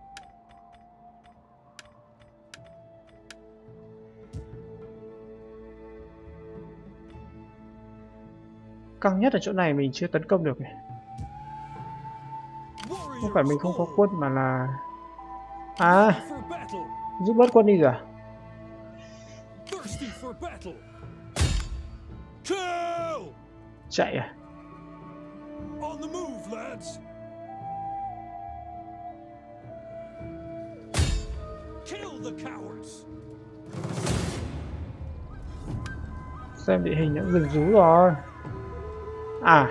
Căng nhất ở chỗ này mình chưa tấn công được này. Không phải mình không có quân mà là... À, giúp bớt quân đi rồi à? Chạy à? Xem địa hình đã rừng rú rồi. À,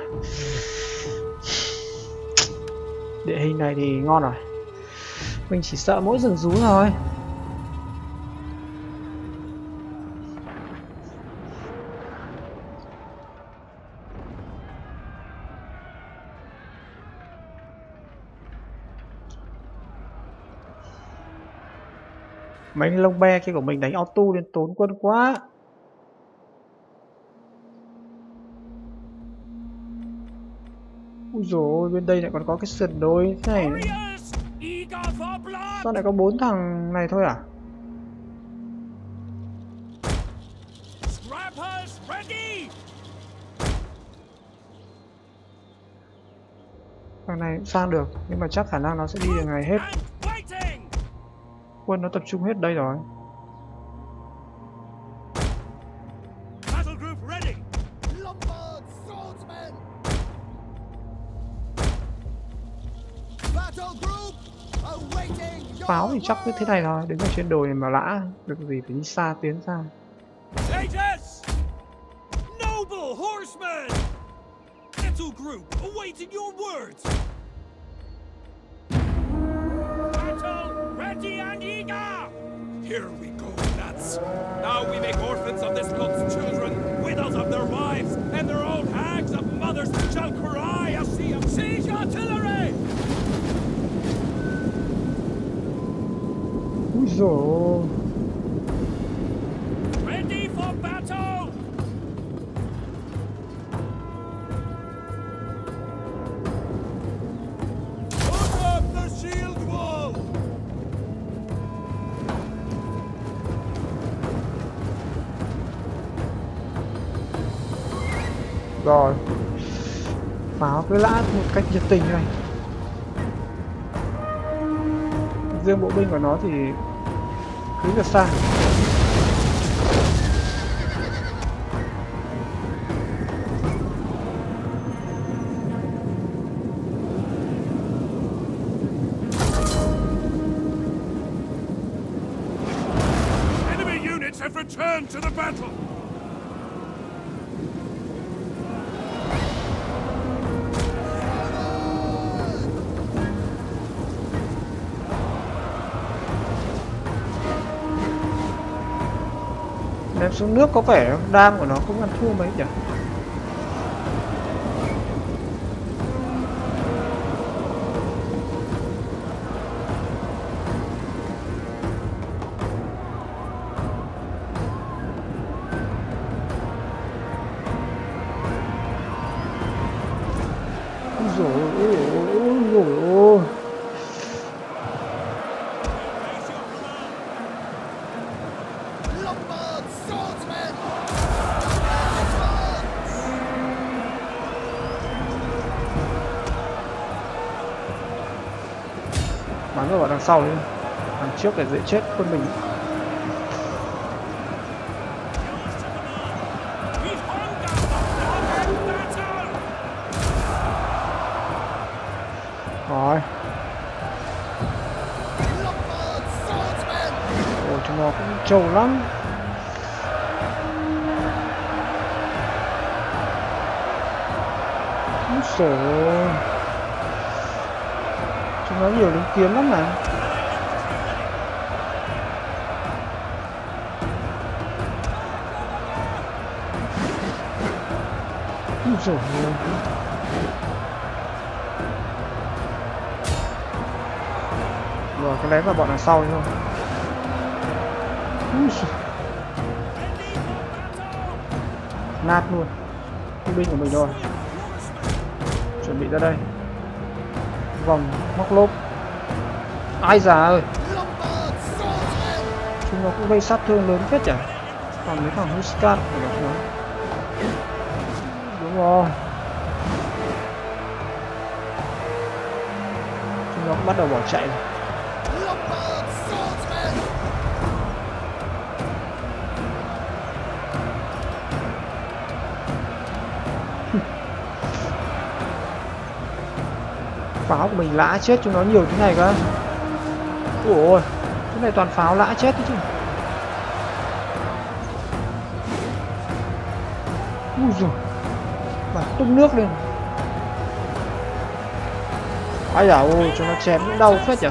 địa hình này thì ngon rồi. Mình chỉ sợ mỗi rừng rú thôi. Mấy lông be kia của mình đánh auto nên tốn quân quá. Ui dồi ôi, bên đây lại còn có cái sườn đồi thế này. Sao lại có bốn thằng này thôi à? Thằng này cũng sang được, nhưng mà chắc khả năng nó sẽ đi được ngày hết. Quân nó tập trung hết đây rồi. ready. Lombard swordsmen. Battle group awaiting your Pháo thì chắc cứ thế này thôi, đứng ở trên đồi mà lã, được gì phải đi xa tiến xa. Sages! Noble horsemen! Battle group awaiting your words. Battle ready and eager! Here we go, lads. Now we make orphans of this blood's children, widows of their wives, and their old hags of mothers shall cry a sea of siege artillery! Úi dồi ôi. Ready for battle! Put up the shield wall! Rồi. Pháo cứ lã một cách nhiệt tình này. Riêng bộ binh của nó thì cứ việc xa. Enemy units have returned to the battle! Ném xuống nước có vẻ đam của nó không ăn thua mấy nhỉ. Ôi dồi ôi, ôi dồi ôi. Bắn vào đằng sau đi, đằng trước để dễ chết quân mình. Rồi. Ồ, chúng nó cũng trâu lắm. Úi dồi ôi. Chúng nó nhiều lính kiếm lắm mà. Úi dồi ôi. Rồi, có lẽ là bọn đằng sau thôi. Úi dồi. Nát luôn. Cái binh của mình rồi. Chuẩn bị ra đây. Vòng móc lốp. Ai già ơi. Chúng nó cũng gây sát thương lớn phết chả. Còn mấy thằng Huskat của nó. Đúng rồi. Chúng nó cũng bắt đầu bỏ chạy rồi. Pháo của mình lã chết chúng nó nhiều thế này cơ. Ôi, cái này toàn pháo lã chết đấy chứ. Ui giời, và tung nước lên. Ai da ôi, chúng nó chém cũng đau phết nhỉ.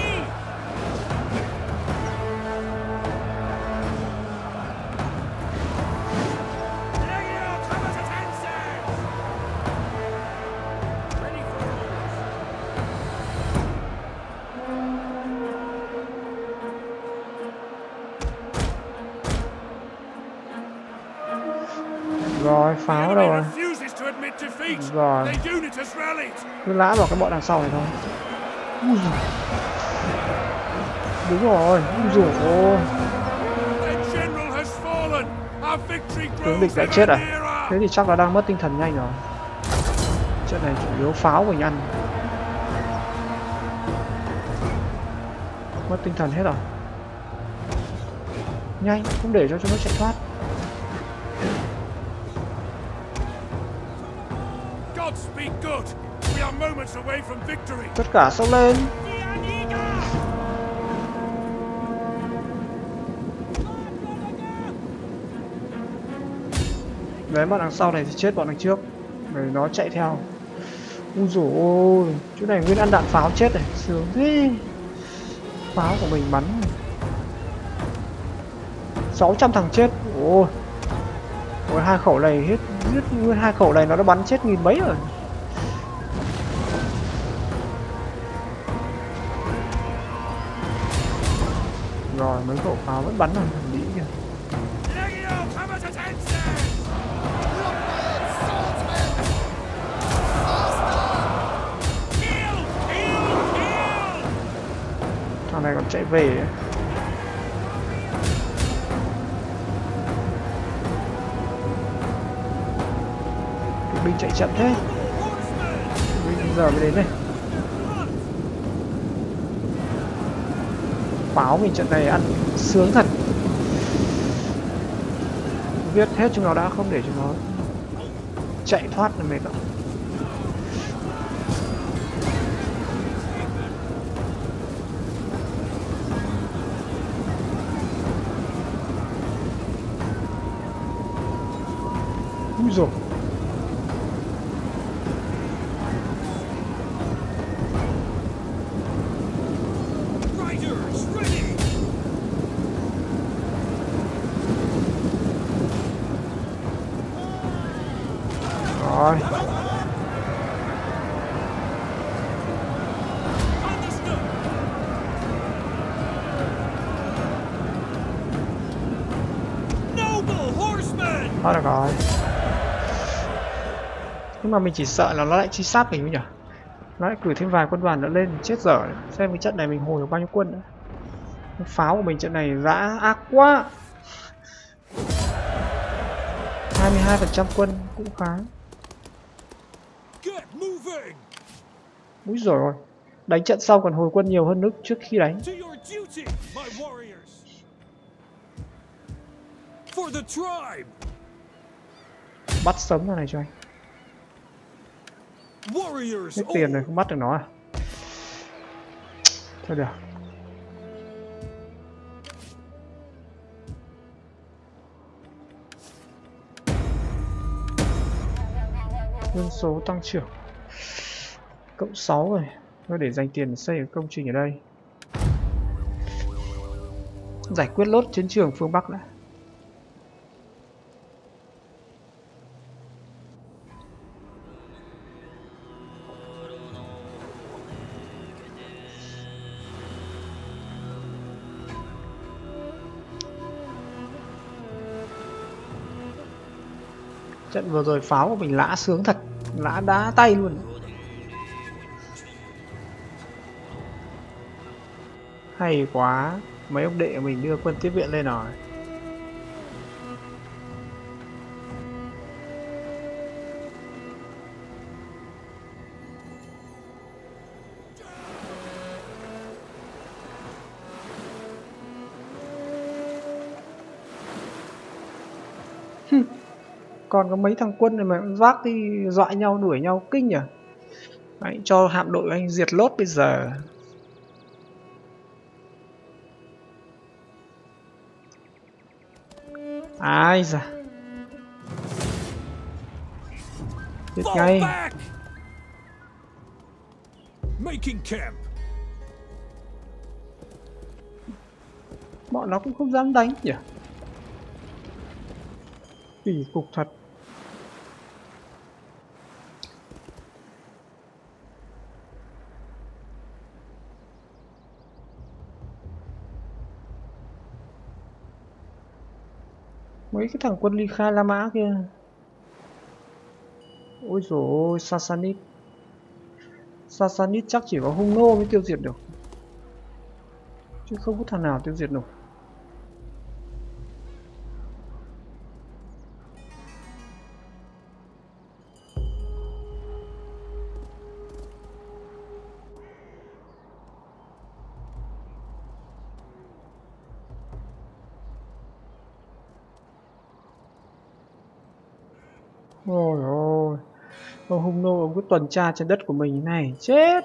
Rồi, pháo đâu rồi. Rồi. Cứ lã vào cái bọn đằng sau này thôi. Ui giời. Đúng rồi, ui giời ôi. Tướng địch đã chết à? Thế thì chắc là đang mất tinh thần nhanh rồi. Trận này chủ yếu pháo mình ăn. Mất tinh thần hết rồi. Nhanh, không để cho chúng nó chạy thoát. gods be good. We are moments away from victory. Tất cả xông lên. Đấy, bọn đằng sau này thì chết bọn đằng trước. Rồi nó chạy theo. Ui dồi ôi, chỗ này nguyên ăn đạn pháo chết này, sướng thế. Pháo của mình bắn sáu trăm thằng chết. Ôi, ôi hai khẩu này hết, hết nguyên hai khẩu này nó đã bắn chết nghìn mấy rồi. Rồi mấy khẩu pháo vẫn bắn rồi, nghĩ kìa. Thằng này còn chạy về ấy. Cái binh chạy chậm thế. Binh giờ mới đến đây. Pháo mình trận này ăn sướng thật. Viết hết chúng nó đã, không để chúng nó chạy thoát là mệt lắm. Úi dồi. Rồi. Thôi được rồi. Nhưng mà mình chỉ sợ là nó lại truy sát mình nhỉ. Nó lại cử thêm vài quân đoàn nữa lên, chết dở. Xem cái trận này mình hồi được bao nhiêu quân nữa. Cái pháo của mình trận này dã ác quá. hai mươi hai phần trăm quân cũng khá. Úi giời ơi. Đánh trận sau còn hồi quân nhiều hơn lúc trước khi đánh. Bắt sớm ra này cho anh. Hết tiền rồi, không bắt được nó à? Thôi được. Nhân số tăng trưởng cộng sáu rồi. Thôi để dành tiền xây cái công trình ở đây. Giải quyết lốt chiến trường phương Bắc đã. Trận vừa rồi pháo của mình lã sướng thật, lã đá tay luôn. Hay quá, mấy ông đệ của mình đưa quân tiếp viện lên rồi. Còn có mấy thằng quân này mà vác thì dọa nhau, đuổi nhau kinh nhỉ. Đấy, cho hạm đội anh diệt lốt bây giờ. Ai da. Giết ngay. Bọn nó cũng không dám đánh nhỉ. Kỳ cục thật. Mấy cái thằng quân ly khai La Mã kia. Ôi dồi ôi, Sassanid. Sassanid chắc chỉ có hung nô mới tiêu diệt được, chứ không có thằng nào tiêu diệt nổi. Ôi ôi, Ông hung nô ông cứ tuần tra trên đất của mình như này, chết.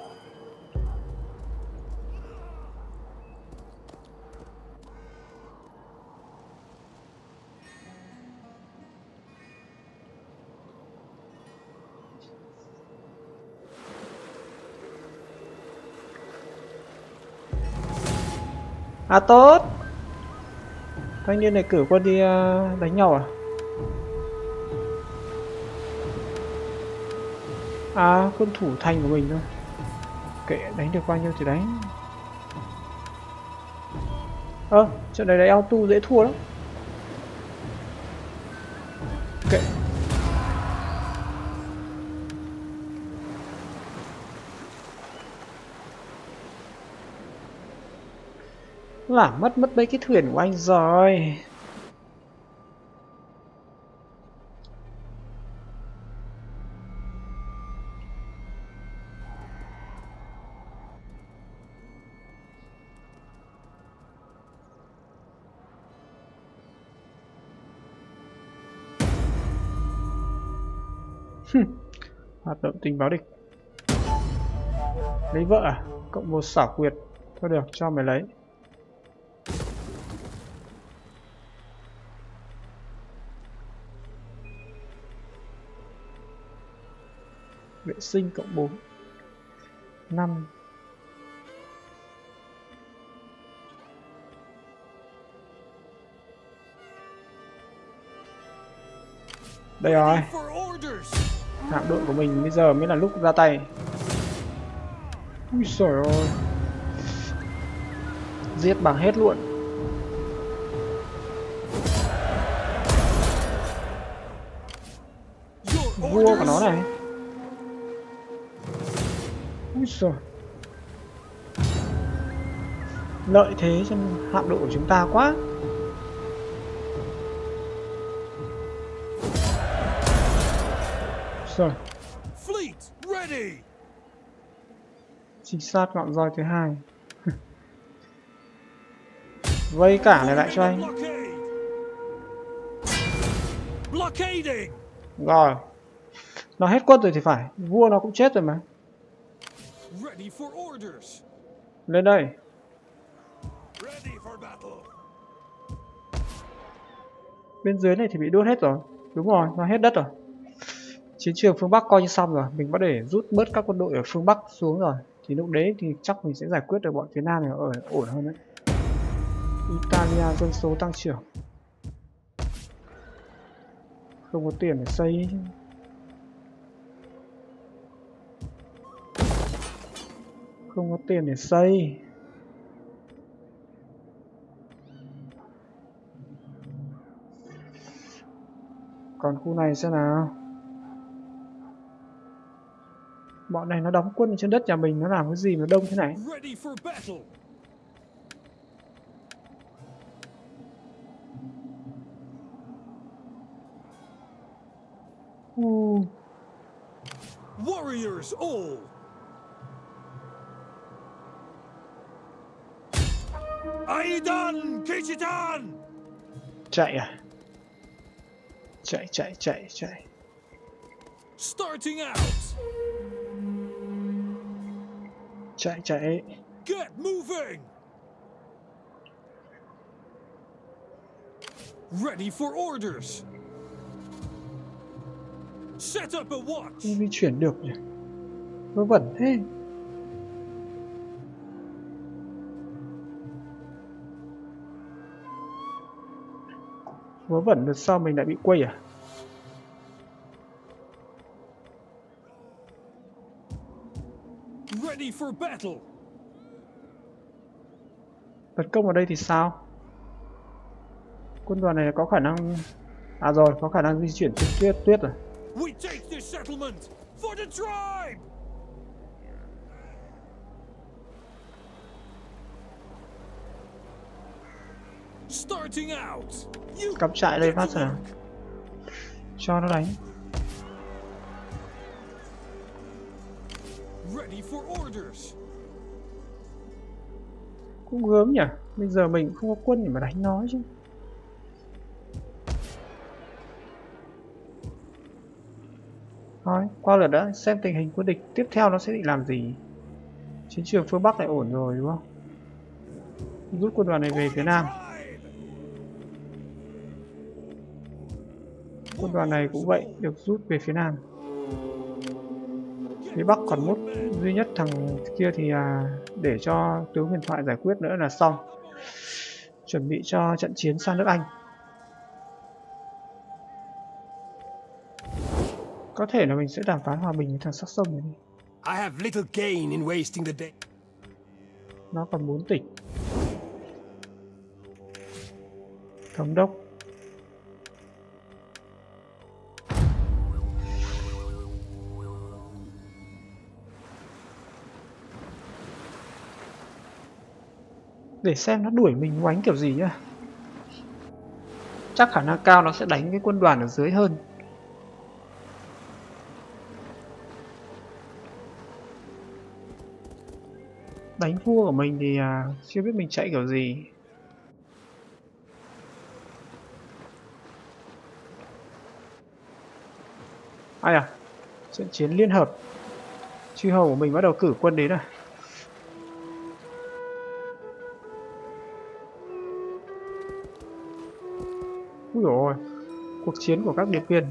À tốt. Thanh niên này cử quân đi uh, đánh nhau à? À, quân thủ thành của mình thôi. Kệ, đánh được bao nhiêu thì đánh. Ơ, à, trận này đánh auto dễ thua lắm. Kệ. Làm mất mất mấy cái thuyền của anh rồi. Hoạt động tình báo địch. Lấy vợ à? Cộng một xảo quyệt. Thôi được, cho mày lấy. Vệ sinh cộng bốn. năm. Đây rồi. Hạm đội của mình bây giờ mới là lúc ra tay. Ui giời ơi. Giết bằng hết luôn. Vua của nó này. Ui giời. Lợi thế trong hạm đội của chúng ta quá. Rồi. Trinh sát ngọn roi thứ hai. Vây cả này lại cho anh. Rồi. Nó hết quân rồi thì phải. Vua nó cũng chết rồi mà. Lên đây. Bên dưới này thì bị đốt hết rồi. Đúng rồi, nó hết đất rồi. Chiến trường phương Bắc coi như xong rồi. Mình bắt để rút bớt các quân đội ở phương Bắc xuống rồi. Thì lúc đấy thì chắc mình sẽ giải quyết được bọn phía Nam này ở ổn hơn đấy. Italia dân số tăng trưởng. Không có tiền để xây. Không có tiền để xây. Còn khu này xem nào. Bọn này nó đóng quân trên đất nhà mình, nó làm cái gì mà đông thế này? Uh. Warriors all. Aidan Kichitan. Chạy à? Chạy chạy chạy chạy. Starting out. Chạy chạy. Get moving. Ready for orders. Set up a watch. Không di chuyển được nhỉ? Nó vẩn thế. Vớ vẩn được sao mình lại bị quay à? Ready for battle. Tấn công ở đây thì sao? Quân đoàn này có khả năng... À rồi, có khả năng di chuyển trên tuyết tuyết rồi. We take this settlement for the tribe. Starting out. Cắm trại đây phát rồi. Cho nó đánh. Ready for orders. Cũng gớm nhỉ. Bây giờ mình không có quân để mà đánh nó chứ. Thôi, qua lượt đã, xem tình hình quân địch tiếp theo nó sẽ định làm gì. Chiến trường phương Bắc lại ổn rồi đúng không? Rút quân đoàn này về phía Nam. Quân đoàn này cũng vậy, được rút về phía Nam. Phía Bắc còn một duy nhất thằng kia thì à, để cho tướng huyền thoại giải quyết nữa là xong. Chuẩn bị cho trận chiến sang nước Anh. Có thể là mình sẽ đàm phán hòa bình với thằng sắc sông này đi. I have little gain in wasting the day. Nó còn bốn tỉnh. Thống đốc. Để xem nó đuổi mình oánh kiểu gì nhá. Chắc khả năng cao nó sẽ đánh cái quân đoàn ở dưới hơn. Đánh vua của mình thì à, chưa biết mình chạy kiểu gì. Ai à, trận chiến liên hợp. Chư hầu của mình bắt đầu cử quân đến rồi. Úi dồi ôi, cuộc chiến của các điệp viên.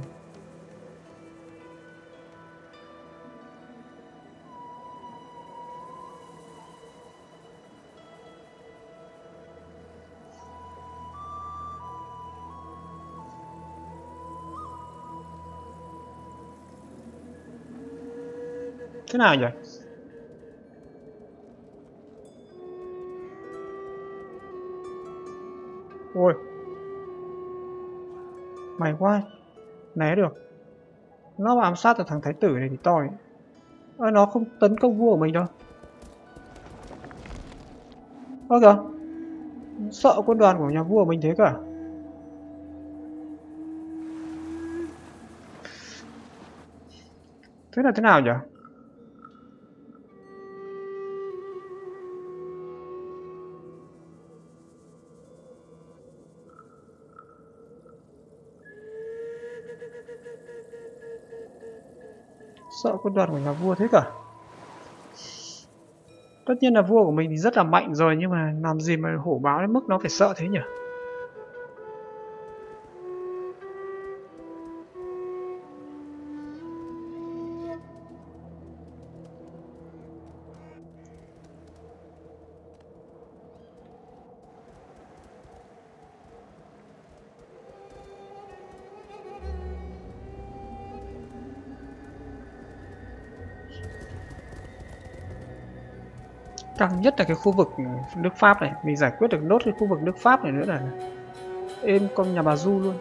Thế nào nhỉ? Ôi, may quá, né được. Nó mà ám sát được thằng thái tử này thì toi. Ơ, nó không tấn công vua của mình đâu. Ơ kìa, sợ quân đoàn của nhà vua của mình thế cả. Thế là thế nào nhỉ? Sợ quân đoàn của nhà vua thế cả. Tất nhiên là vua của mình thì rất là mạnh rồi, nhưng mà làm gì mà hổ báo đến mức nó phải sợ thế nhỉ? Căng nhất là cái khu vực nước Pháp này. Mình giải quyết được nốt cái khu vực nước Pháp này nữa là êm con nhà bà Du luôn.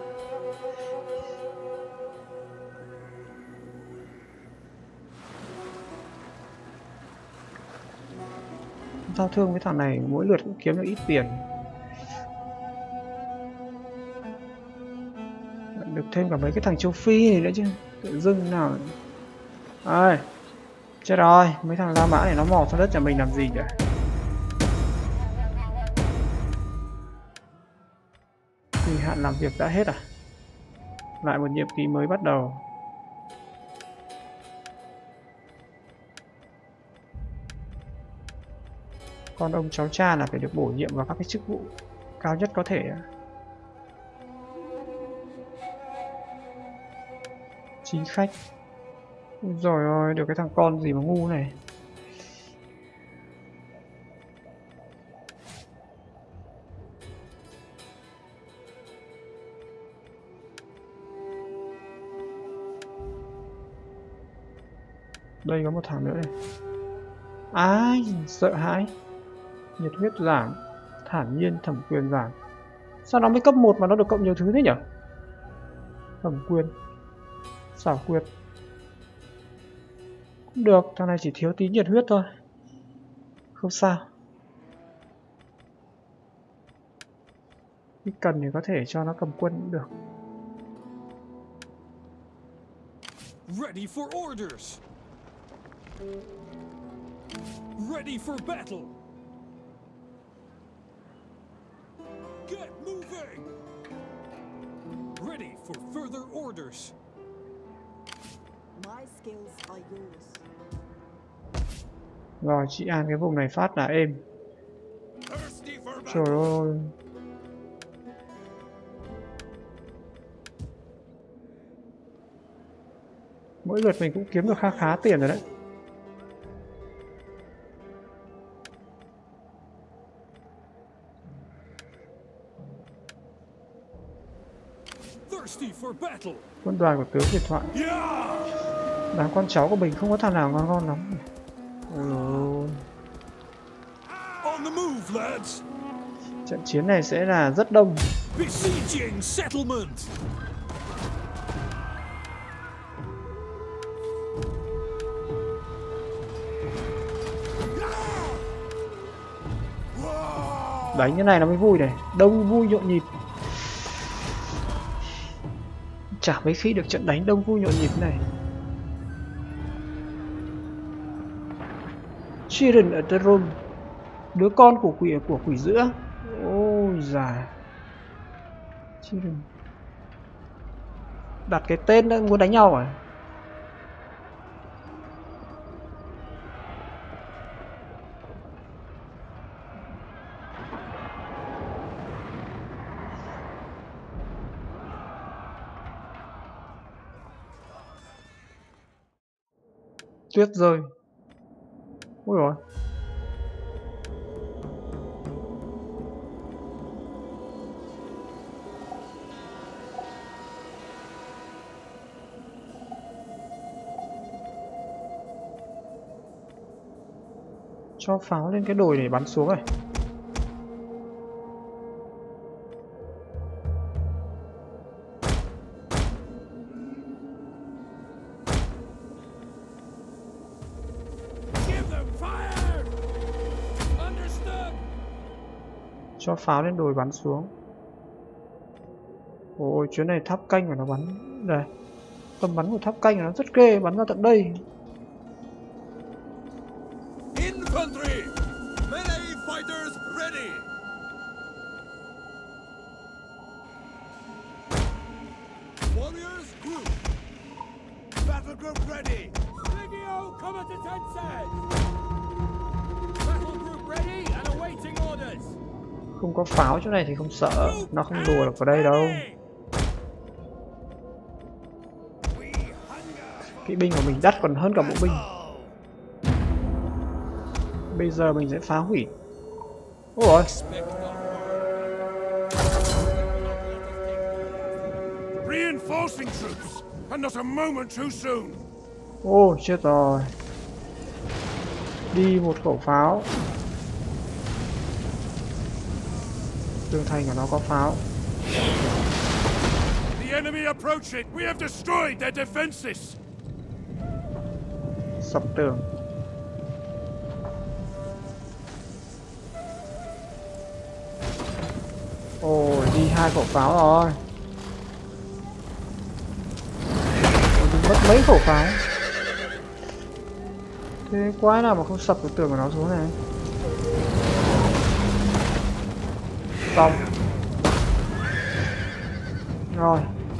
Giao thương với thằng này mỗi lượt cũng kiếm được ít tiền. Được thêm cả mấy cái thằng châu Phi này nữa chứ. Tự dưng nào. Ơi, chết rồi, mấy thằng La Mã này nó mò xuống đất nhà mình làm gì kìa. Kỳ hạn làm việc đã hết à? Lại một nhiệm kỳ mới bắt đầu. Con ông cháu cha là phải được bổ nhiệm vào các cái chức vụ cao nhất có thể. Chính khách. Rồi ôi, được cái thằng con gì mà ngu này. Đây có một thằng nữa này. Ai, sợ hãi. Nhiệt huyết giảm, thản nhiên thẩm quyền giảm. Sao nó mới cấp một mà nó được cộng nhiều thứ thế nhỉ? Thẩm quyền, xảo quyệt. Cũng được, thằng này chỉ thiếu tí nhiệt huyết thôi. Không sao. Khi cần thì có thể cho nó cầm quân cũng được. Ready for orders. Ready for battle. Get moving. Ready for further orders. My skills are yours. Rồi chị An cái vùng này phát là êm. Thirsty for Trời battle. ơi. Mỗi lượt mình cũng kiếm được khá khá tiền rồi đấy. Thirsty for battle. Quân đoàn của tướng huyền thoại. Yeah! Đám con cháu của mình không có thằng nào ngon ngon lắm. Ôi ôi. On the move, lads. Trận chiến này sẽ là rất đông. Besieging settlement. Đánh cái này nó mới vui này, đông vui nhộn nhịp. Chả mấy khi được trận đánh đông vui nhộn nhịp này. Chiron ở Teron, đứa con của quỷ của quỷ giữa. Ôi già. Chiron. Đặt cái tên đã muốn đánh nhau à? Tuyết rơi. Ôi rồi. Cho pháo lên cái đồi để bắn xuống này. Cho pháo lên đồi bắn xuống. Ôi chuyến này tháp canh của nó bắn. Đây. Tầm bắn của tháp canh của nó rất ghê, bắn ra tận đây. Infantry! Melee fighters ready! Warriors group! Battle group ready! Legio, come at attention! Battle group ready and awaiting orders! Không có pháo chỗ này thì không sợ, nó không đùa được vào đây đâu. Kỵ binh của mình đắt còn hơn cả bộ binh. Bây giờ mình sẽ phá hủy. Ôi ôi. Reinforcing troops, and not a moment too soon. Ô chết rồi. Đi một khẩu pháo. Tường thành của nó có pháo. The enemy approach it. We have destroyed their defenses. Sập tường. Ôi đi hai khẩu pháo rồi. Ôi, mình mất mấy khẩu pháo. Thế quái nào mà không sập được tường của nó xuống này. Xong. Rồi.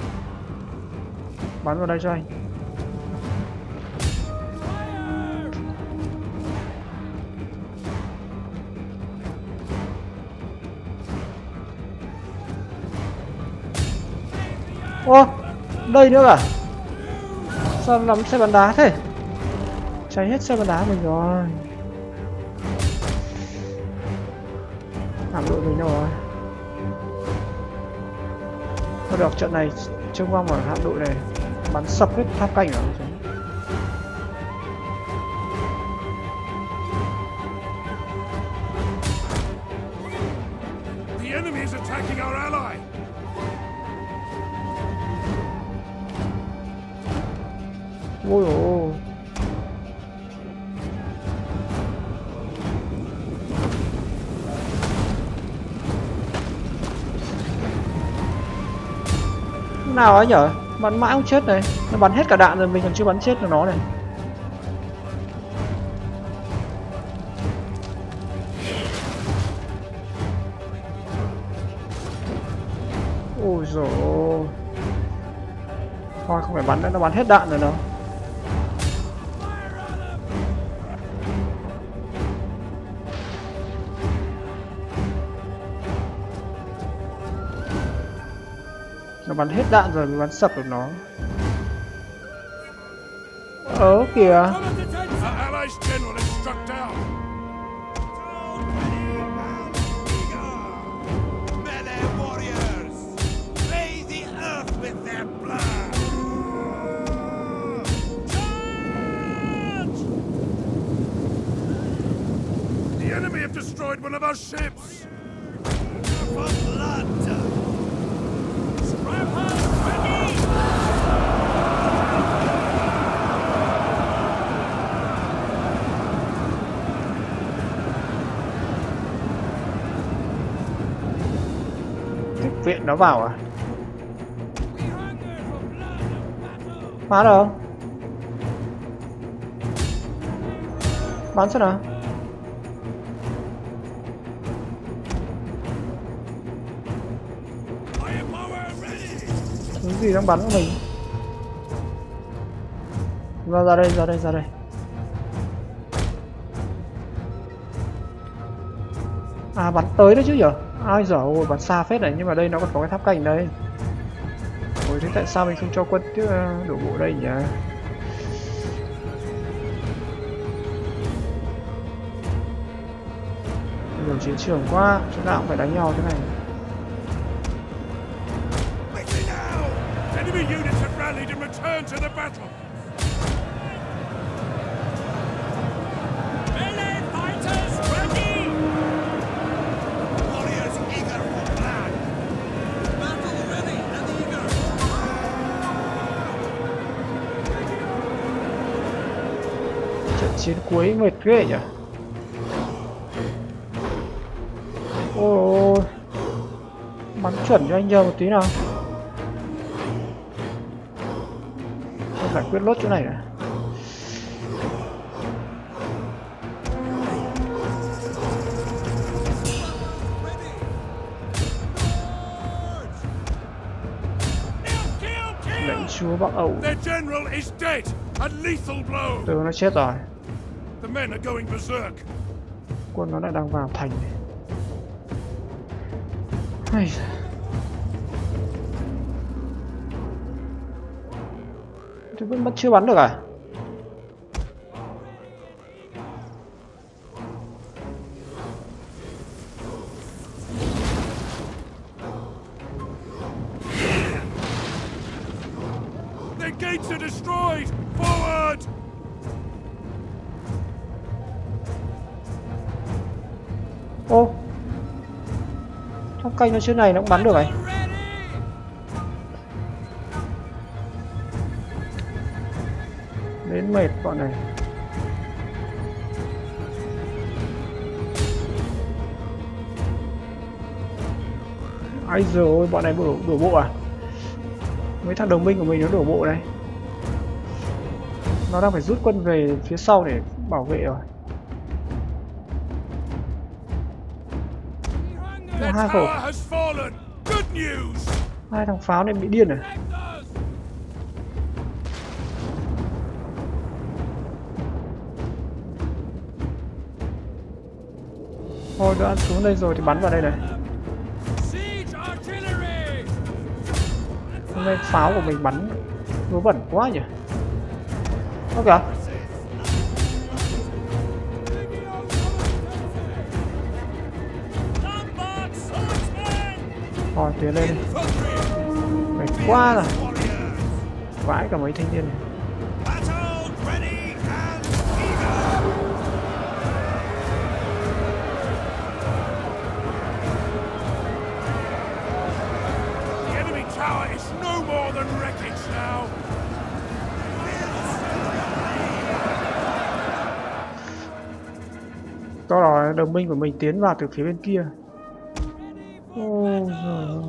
Bắn vào đây cho anh. Ô, đây nữa à? Sao lắm xe bắn đá thế? Cháy hết xe bắn đá mình rồi. Hạm đội mình đâu rồi? Thôi được, trận này trông vong ở hạm đội này bắn sập hết tháp canh rồi. The enemy is attacking our ally. Ôi ôi. Nào ấy nhở? Bắn mãi không chết này. Nó bắn hết cả đạn rồi mình còn chưa bắn chết được nó này. Ôi dồi ôi. Thôi không phải bắn nữa, nó bắn hết đạn rồi nó. Nó bắn hết đạn rồi mới bắn sập được nó. Ớ kìa. Our allies' general is struck down. Melee warriors, bathe the earth with their blood. Charge! The enemy have destroyed one of our ships. For blood. Viện nó vào à? Phá được không? Bắn sao nào? Thứ gì đang bắn của mình? Ra ra đây, ra đây, ra đây. À bắn tới đấy chứ nhở? Ai giỏi ôi bắn xa phết này, nhưng mà đây nó còn có cái tháp canh đây. Ôi thế tại sao mình không cho quân tiếp đổ bộ đây nhỉ? Nhiều chiến trường quá, chúng ta cũng phải đánh nhau thế này. Enemy units have rallied and returned to the battle. Melee fighters ready. Warriors eager for blood. Battle ready and eager. Trận chiến cuối mệt ghê nhỉ? Ôi, bắn chuẩn cho anh nhờ một tí nào. Giải quyết lốt chỗ này này. Lãnh chúa Bắc Âu. Tướng nó chết rồi. Quân nó lại đang vào thành này. Ai... Tôi vẫn chưa bắn được à? The gates are destroyed. Forward. Ô, trong canh nó trên này nó cũng bắn được này. Đến mệt bọn này. Ai giờ ôi, bọn này đổ, đổ bộ à? Mấy thằng đồng minh của mình nó đổ bộ này. Nó đang phải rút quân về phía sau để bảo vệ rồi. Hai khẩu. Hai thằng pháo này bị điên rồi. Thôi đã xuống đây rồi thì bắn vào đây này. Hôm nay pháo của mình bắn nó bẩn quá nhỉ. Ơ kìa. Thôi tiến lên đi. Mệt quá rồi. Vãi cả mấy thanh niên này. Do đó đồng minh của mình tiến vào từ phía bên kia. Ôi giời ơi.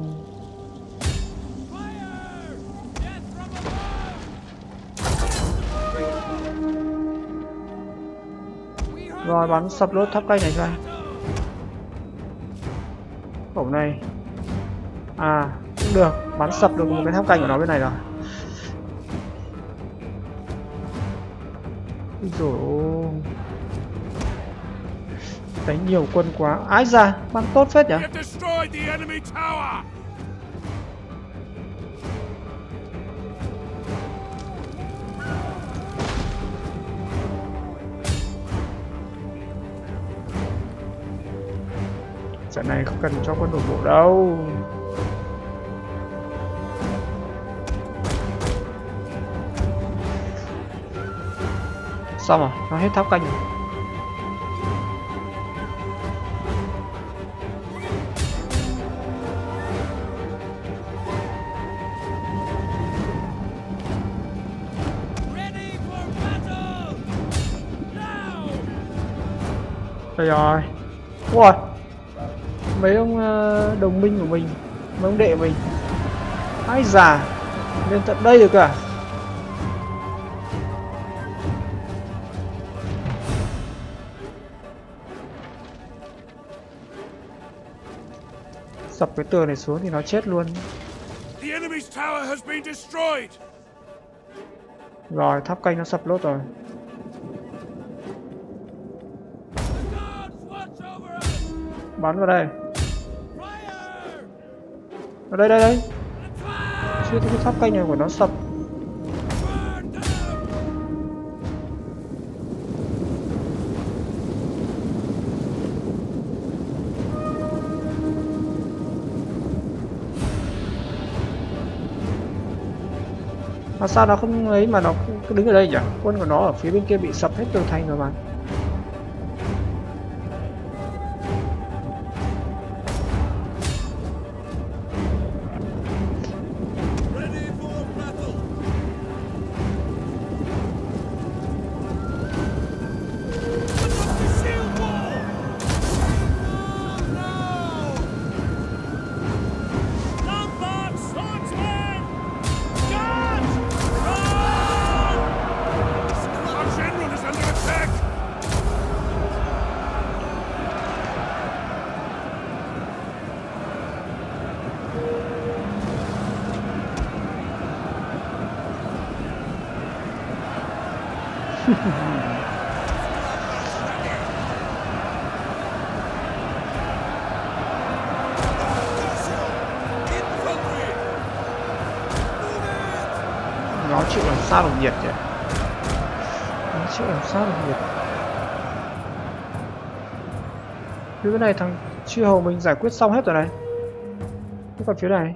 Rồi bắn sập lốt tháp canh này ra. Khẩu này. À cũng được, bắn sập được một cái tháp canh của nó bên này rồi. Rồi ôi. Đánh nhiều quân quá. Ái da, bắn tốt phết nhỉ. Trận này không cần cho quân đổ bộ đâu. Xong rồi, nó hết tháp canh rồi. Đây rồi. Ui, mấy ông uh, đồng minh của mình, mấy ông đệ mình, ai già lên tận đây được cả. Sập cái tường này xuống thì nó chết luôn. The enemy's tower has been destroyed. Rồi, tháp canh nó sập lốt rồi. Bắn vào đây. Ở đây đây đây. Chưa thấy cái tháp canh này của nó sập. Mà sao nó không ấy mà nó cứ đứng ở đây nhỉ? Quân của nó ở phía bên kia bị sập hết tường thành rồi mà. Nó chịu làm sao được nhiệt vậy? Nó chịu làm sao được nhiệt? Phía này thằng chư hầu mình giải quyết xong hết rồi này. Thế còn phía này?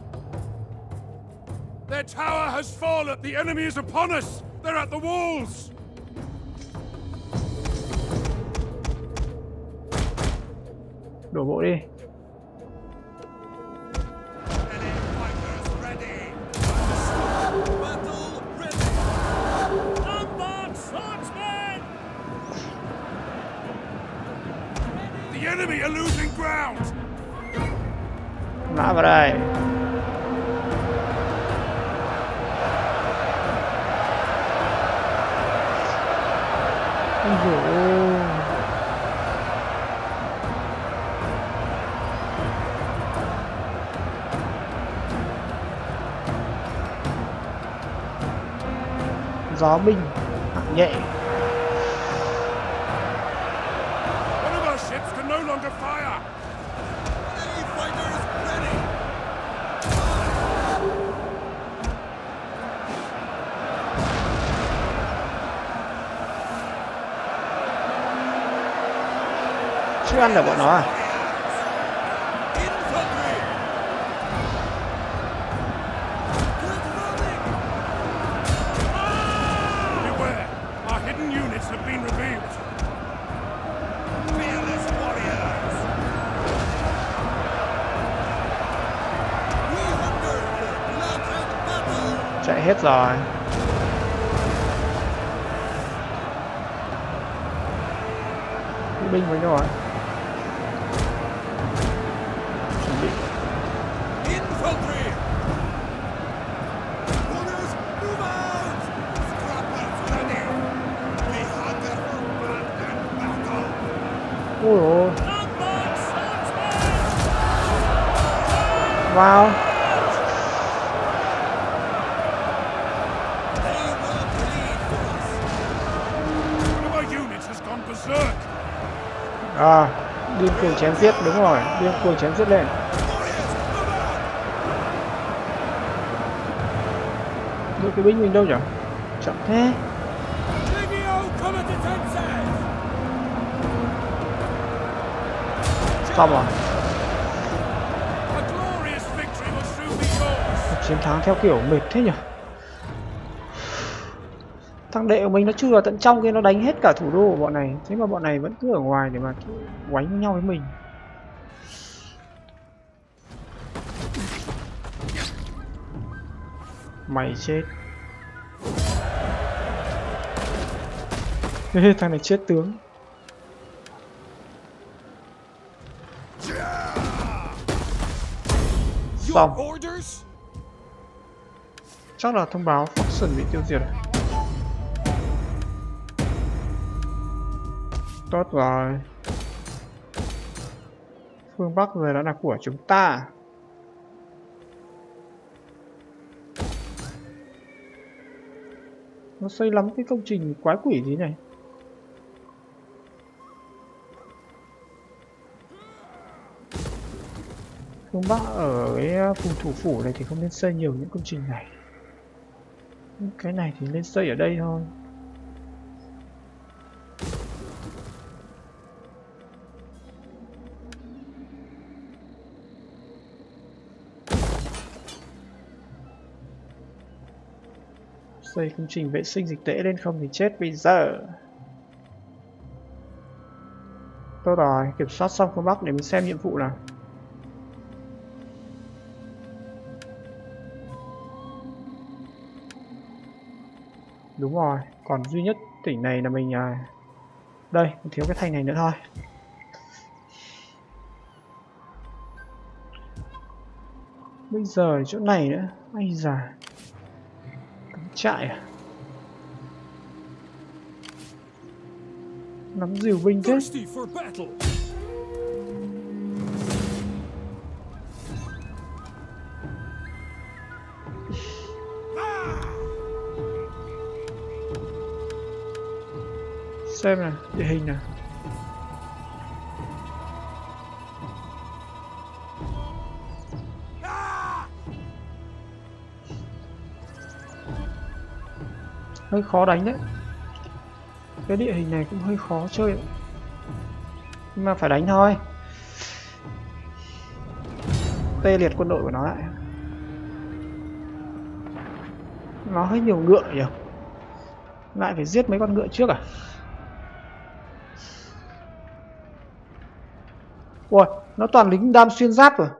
Their tower has fallen. The enemy is upon us. They're at the walls. Đổ bộ đi. The enemy are losing ground. Mã vào đây. Ôi dồi ôi. Gió binh hạng nhẹ. One of our ships can no longer fire. Enemy fighter is ready. Chưa ăn được bọn nó à? Chạy hết rồi. Kỵ binh với nhau rồi. Chuẩn bị. Ôi ôi. Wow. À, điên cuồng chém giết, đúng rồi, điên cuồng chém giết lên. Đội cái binh mình đâu nhỉ? Chậm thế. Xong rồi. A glorious victory will soon be yours. Chiến thắng theo kiểu mệt thế nhỉ. Thằng đệ của mình nó chui vào tận trong kia, nó đánh hết cả thủ đô của bọn này, thế mà bọn này vẫn cứ ở ngoài để mà quánh với nhau với mình. Mày chết. Ê, thằng này chết tướng. Xong. Chắc là thông báo Faction bị tiêu diệt. Tốt rồi. Phương Bắc rồi đã là của chúng ta. Nó xây lắm cái công trình quái quỷ gì này. Phương Bắc ở cái vùng thủ phủ này thì không nên xây nhiều những công trình này. Cái này thì nên xây ở đây thôi. Xây công trình vệ sinh dịch tễ lên không thì chết bây giờ. Tốt rồi, kiểm soát xong phương Bắc để mình xem nhiệm vụ nào. Đúng rồi, còn duy nhất tỉnh này là mình à... đây, thiếu cái thành này nữa thôi. Bây giờ chỗ này nữa, ai già. Cắm trại à? Nắm dìu binh thế. Xem nào, địa hình nào. Hơi khó đánh đấy. Cái địa hình này cũng hơi khó chơi đấy. Nhưng mà phải đánh thôi. Tê liệt quân đội của nó lại. Nó hơi nhiều ngựa nhỉ. Lại phải giết mấy con ngựa trước à? Ui, nó toàn lính đam xuyên giáp rồi.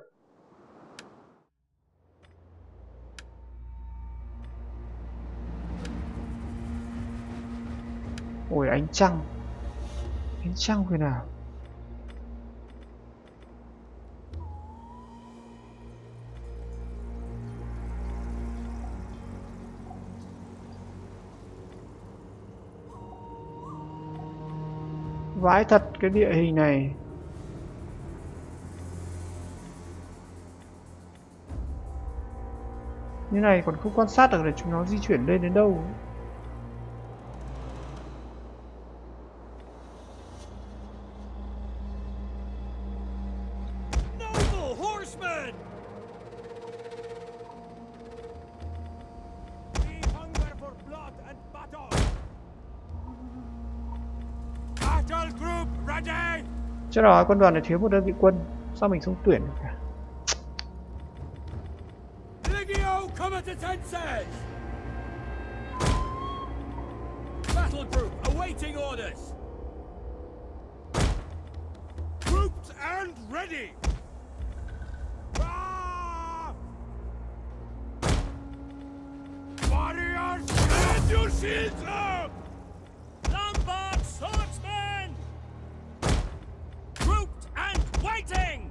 Ôi ánh trăng. Ánh trăng người nào? Vãi thật cái địa hình này. Như này còn không quan sát được là chúng nó di chuyển lên đến đâu. Chắc rồi, quân đoàn này thiếu một đơn vị quân. Sao mình không tuyển được cả? Battle group awaiting orders. Groups and ready. Ah! Warriors, stand your shields up. Lombard swordsmen. Grouped and waiting.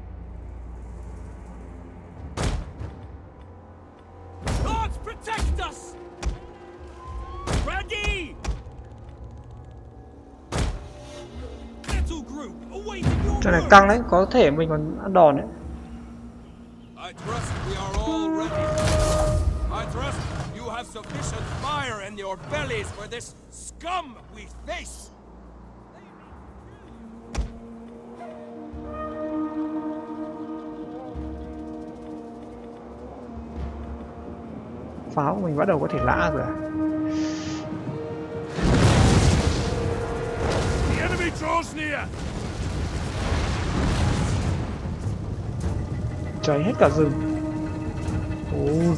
Gods protect us. Ready. Trận này căng đấy, có thể mình còn ăn đòn đấy. I trust we are all ready. I trust you have sufficient fire in your bellies for this scum we face. Pháo của mình bắt đầu có thể lã rồi. The enemy draws near. cháy hết cả rừng. Ôi.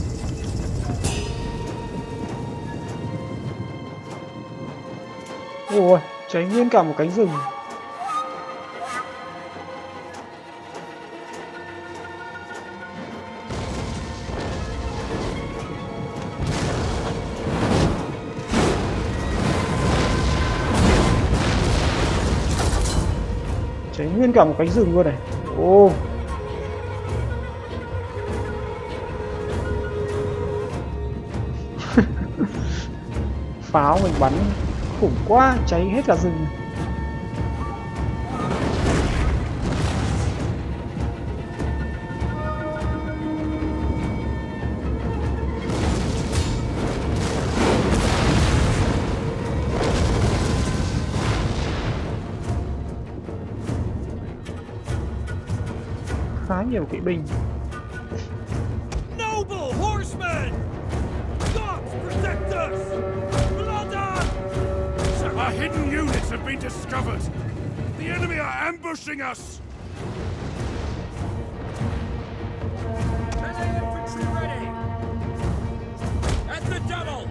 Ôi, cháy nguyên cả một cánh rừng. Cháy nguyên cả một cánh rừng luôn này. Ô. Pháo mình bắn khủng quá, cháy hết cả rừng. Khá nhiều kỵ binh. Noble horsemen! Gods protect us! Blood on! Our hidden units have been discovered. The enemy are ambushing us. Melee infantry ready! At the double!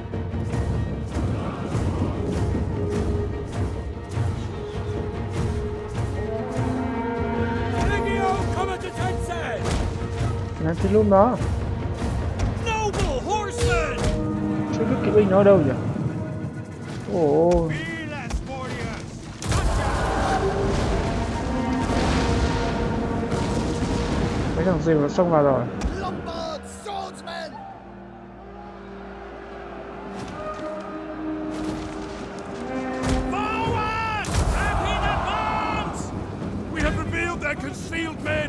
Legio come to Tensen! Làm thì luôn đó. Noble horsemen! Chứ biết kỵ binh nó ở đâu nhỉ? Ồ. Fearless warriors! Mấy thằng rìu nó xông vào rồi. Lombard swordsmen! Forward! Rapid advance! We have revealed their concealed men.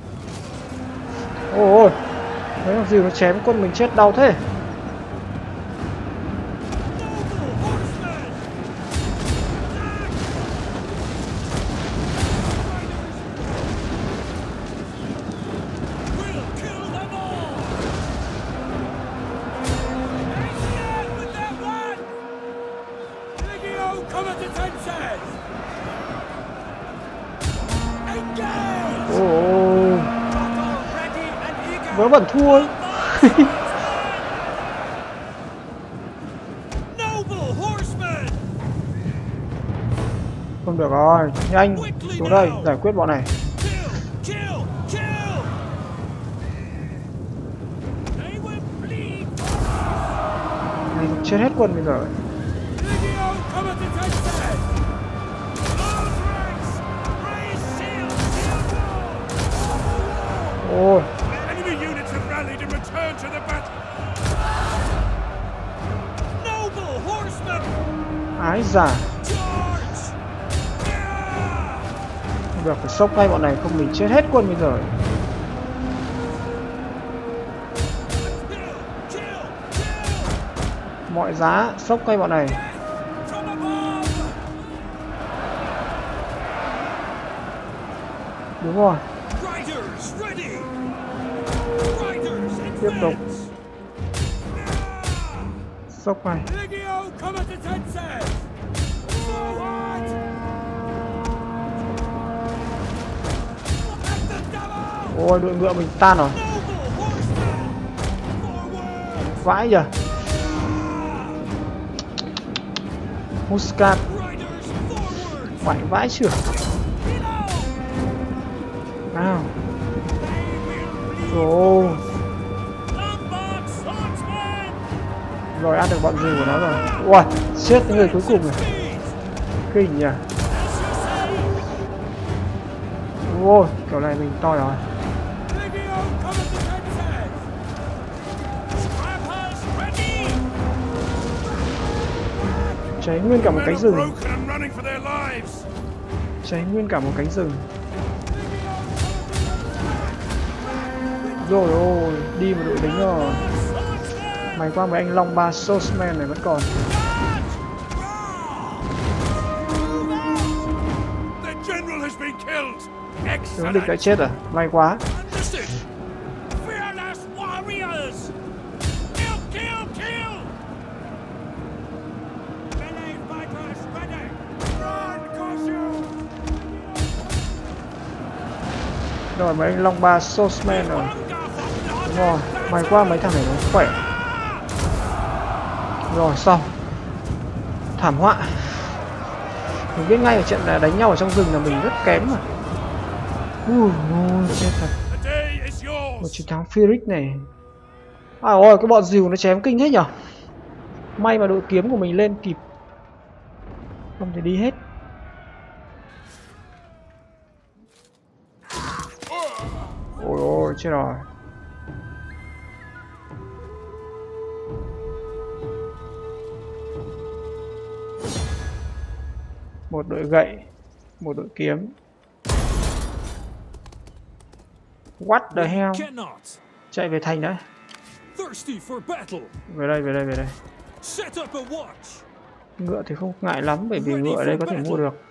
Ôi, mấy thằng rìu nó chém quân mình chết đau thế. Noble horsemen! We'll kill them all! Engage with their blood! Legio come to Tensen! Engage! Ồ, Battle ready and eager! vớ vẩn thua ấy. Noble horsemen! Không được rồi, nhanh xuống đây giải quyết bọn này. Kill! Kill! Kill! They will bleed! Này chết hết quân bây giờ. Legio come to Tensen! Close ranks! Raise shield! Shield wall! Ôi, Enemy units have rallied and returned to the battle. Noble horsemen! ái già. Charge! Yeah! Không được, phải sốc ngay bọn này không mình chết hết quân bây giờ. Kill! Kill! Kill! Mọi giá sốc ngay bọn này. From above! Đúng rồi, Riders ready! Riders tiếp tục advance! sốc này. Legio come to Tensen! Forward! At the double! Ôi, đội ngựa mình tan rồi. Noble horsemen! Forward! Vãi nhỉ. Muscat Riders forward! vãi vãi trưởng. Below! Nào. They will bleed! Ồ, Lombard swordsmen! rồi ăn được bọn gì của nó rồi. Ui, chết cái người cuối cùng này. Speed! Kinh nhỉ. As you say! Ôi, kiểu này mình to rồi. Legio come to Tensen! Scrappers ready! Cháy nguyên cả một Men cánh are rừng. broken and running for their lives. Cháy nguyên cả một cánh rừng. Rồi ôi, đi một đội lính rồi. Swordsmen! May quá mấy anh Long Ba Swordsman này vẫn còn. Their general has been killed. Tướng địch đã Excellent. chết à? May quá. Understood! Fearless warriors! Kill, kill, kill! Melee fighters ready! Run, Koshu! Rồi mấy anh Long Ba Swordsman rồi. Đúng rồi, may quá mấy thằng này nó khỏe. Rồi xong. Thảm họa. Mình biết ngay ở trận là đánh nhau ở trong rừng là mình rất kém mà. Ui ôi, chết thật. Một chiến thắng Pyrrhic này. À ôi, cái bọn rìu nó chém kinh thế nhở. May mà đội kiếm của mình lên kịp. Không thể đi hết. Ôi ôi, chết rồi. Một đội gậy, một đội kiếm. What the hell? Chạy về thành đấy. Về đây, về đây, về đây. Ngựa thì không ngại lắm bởi vì ngựa ở đây có thể mua được.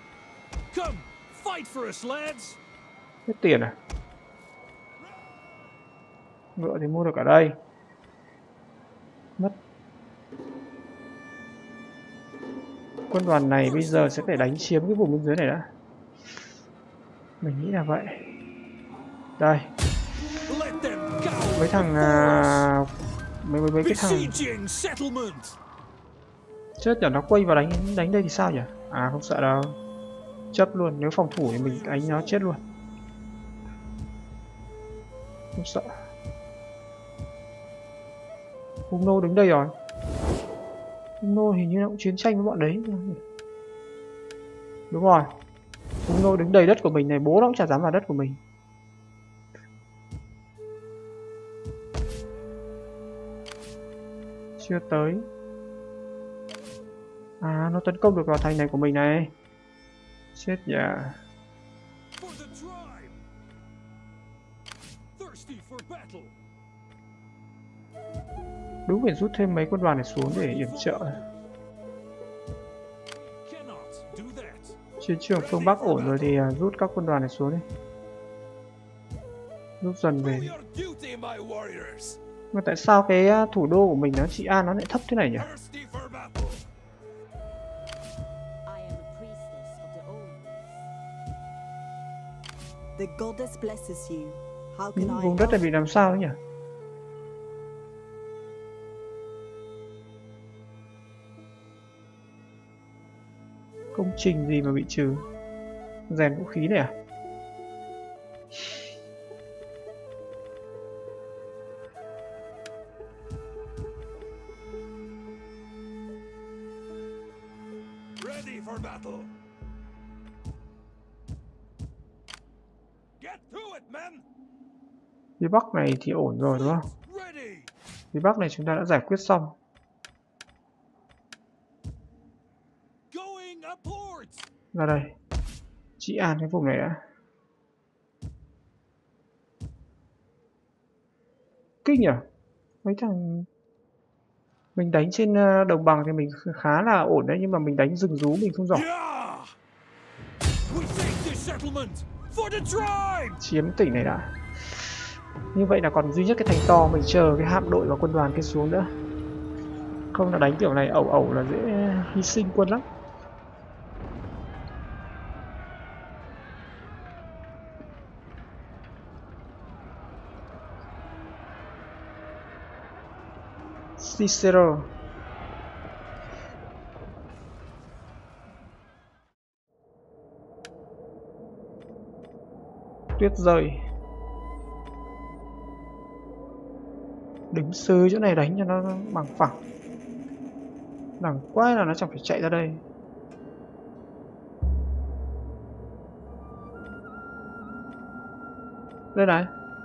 Hết tiền à? Ngựa thì mua được ở đây. Mất. Quân đoàn này bây giờ sẽ phải đánh chiếm cái vùng bên dưới này đã. Mình nghĩ là vậy. Đây. Mấy thằng à, mấy mấy mấy cái thằng chết nhở, nó quay vào đánh đánh đây thì sao nhỉ? À không sợ đâu. Chấp luôn, nếu phòng thủ thì mình đánh nó chết luôn. Không sợ. Hung nô đứng đây rồi. Hung nô hình như nó cũng chiến tranh với bọn đấy. Đúng rồi. Hung nô đứng đầy đất của mình này, bố nó cũng chả dám vào đất của mình. Chưa tới. À, nó tấn công được vào thành này của mình này. Chết dạ. Đúng phải rút thêm mấy quân đoàn này xuống để yểm trợ. Chiến trường phương Bắc ổn rồi thì rút các quân đoàn này xuống đi. Rút dần về. Mà tại sao cái thủ đô của mình nó trị an nó lại thấp thế này nhỉ? The goddess blesses you. How can Những I vùng đất này bị làm sao thế nhỉ? Công trình gì mà bị trừ? Rèn vũ khí này à? Ready for battle. Get to it, men. Phía Bắc này thì ổn rồi đúng không? Phía Bắc này chúng ta đã giải quyết xong. Ra đây. Trị an cái vùng này đã. Kinh nhỉ? Mấy thằng mình đánh trên đồng bằng thì mình khá là ổn đấy, nhưng mà mình đánh rừng rú mình không giỏi. Chiếm tỉnh này đã. Như vậy là còn duy nhất cái thành to, mình chờ cái hạm đội và quân đoàn kia xuống nữa. Không là đánh kiểu này ẩu ẩu là dễ hy sinh quân lắm. Cicero. Tuyết rơi. Đứng sư chỗ này đánh cho nó bằng phẳng. Đằng quái là nó chẳng phải chạy ra đây. Đây này.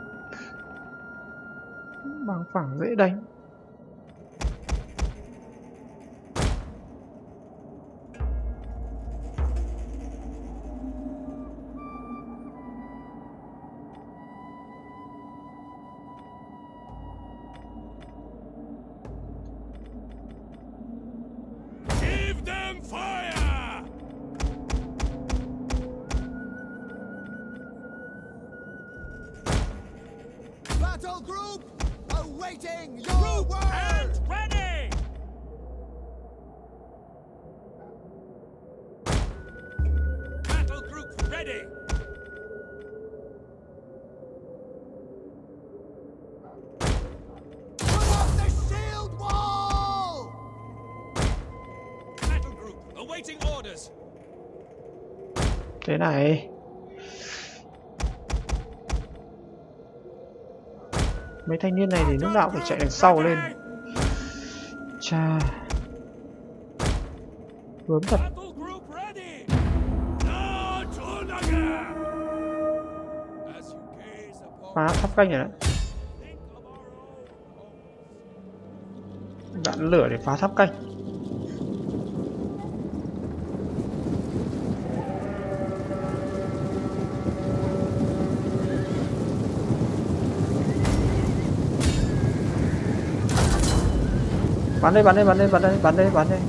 Bằng phẳng dễ đánh. Battle group, awaiting your word. And ready. Battle group ready. Awaiting orders. Thế này. Mấy thanh niên này thì lúc nào cũng phải chạy đằng sau lên. Chà. Gớm thật. Battle group ready. As you gaze upon Phá tháp canh rồi đấy. think of our own. Đạn lửa để phá tháp canh. Bắn đây, bắn đây, bắn đây, bắn đây, bắn đây, bắn đây.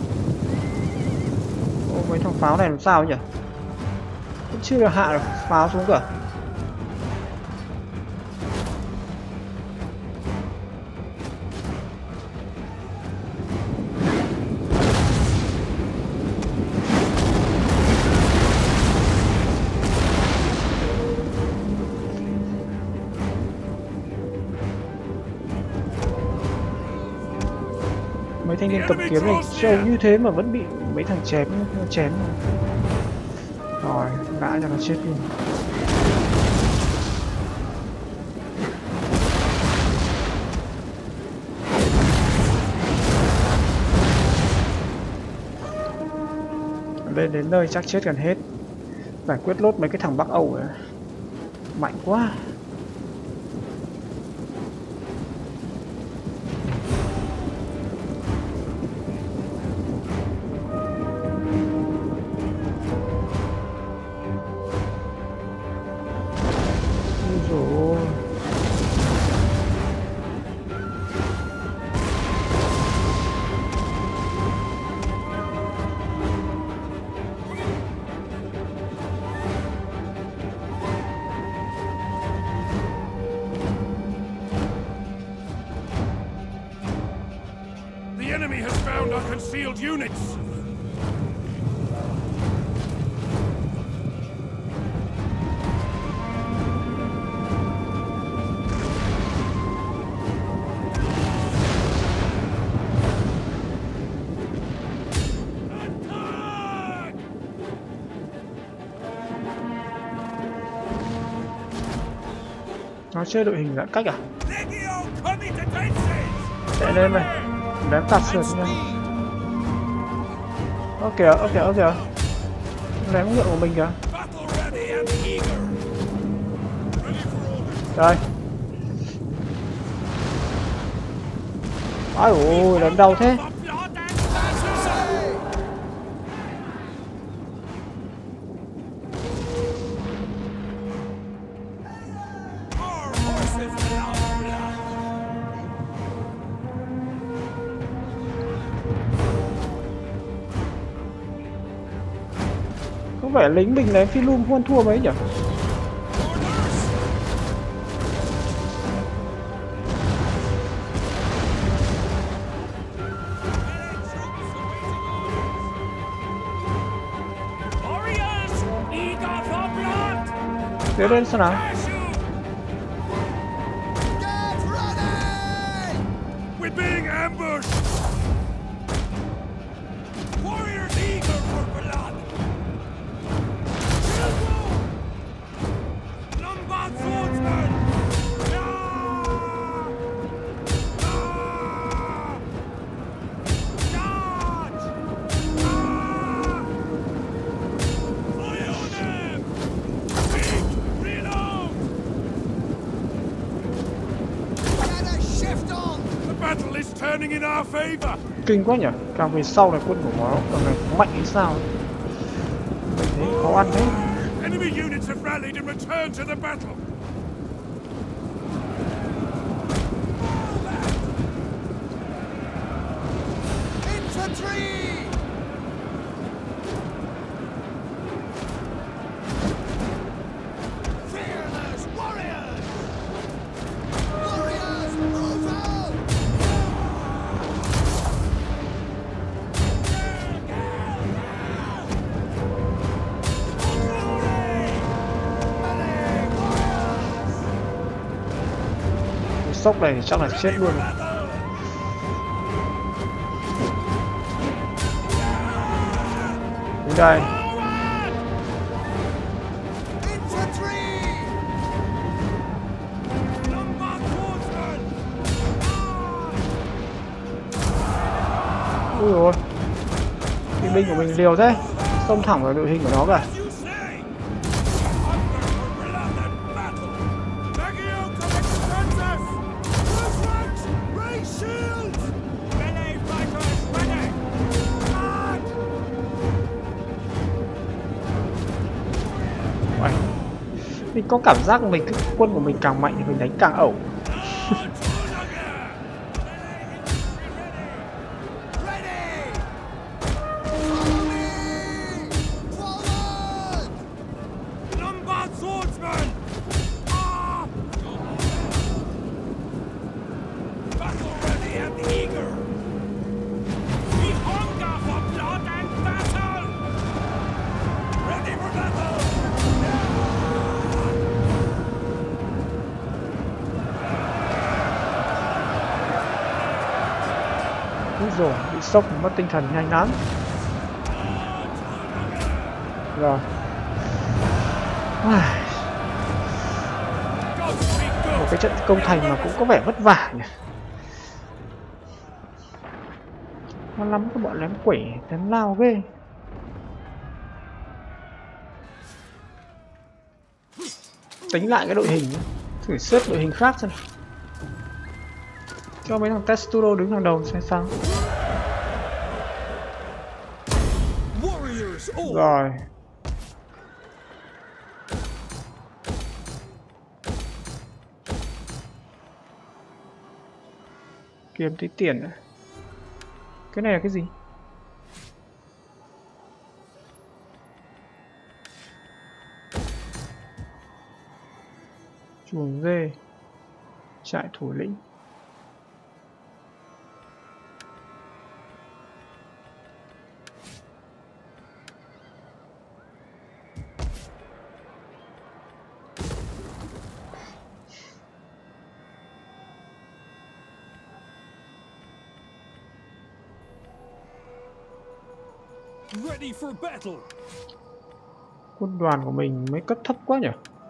Ô, mấy thằng pháo này làm sao nhỉ? Cũng chưa được hạ được pháo xuống cả. Mấy thanh niên cầm kiếm này trông như thế mà vẫn bị mấy thằng chém chém rồi, ngã cho nó chết luôn. Lên đến nơi chắc chết gần hết. Giải quyết lốt mấy cái thằng Bắc Âu ấy. Mạnh quá. The enemy has found our concealed units. Nó chơi đội hình giãn cách à? Legio, come into defenses. Chạy lên này. Đánh tạt sượt nha. Ơ kìa, ơ kìa, ơ kìa. Đánh ngựa của mình kìa. Battle ready and eager. Đây. Ai ôi, đánh đau thế. Our horses love blood. Có vẻ lính mình đánh phi lum không thua mấy nhỉ? Warriors, eager for blood. Tiến lên xem nào. Get ready! We're being ambushed. Warriors eager for blood. Lombard swordsmen. Ah! Ah! Charge! Ah! Fire on them! Quick, reload! Get a shift on! The battle is turning in our favor. Kinh quá nhỉ? Càng về sau này quân của nó càng ngày mạnh hay sao? Mình thấy khó ăn thế. Enemy units have rallied and returned to the battle. Infantry! Fearless warriors! Warriors, move out! Sốc này thì chắc là chết luôn. đây. Ui ôi, kỵ binh của mình liều thế, xông thẳng vào đội hình của nó cả. Mình có cảm giác mình cái quân của mình càng mạnh thì mình đánh càng ẩu. Rồi bị sốc mất tinh thần nhanh lắm. Rồi một cái trận công thành mà cũng có vẻ vất vả nhỉ. Nó lắm cái bọn lém quẩy lém lao ghê. Tính lại cái đội hình nhé. Thử xếp đội hình khác xem. Cho mấy thằng Testuro đứng hàng đầu xem sao. Rồi. Kiếm tí tiền nữa. Cái này là cái gì? Chuồng dê. Trại thủ lĩnh. Ready for battle. Quân đoàn của mình mới cấp thấp quá nhỉ?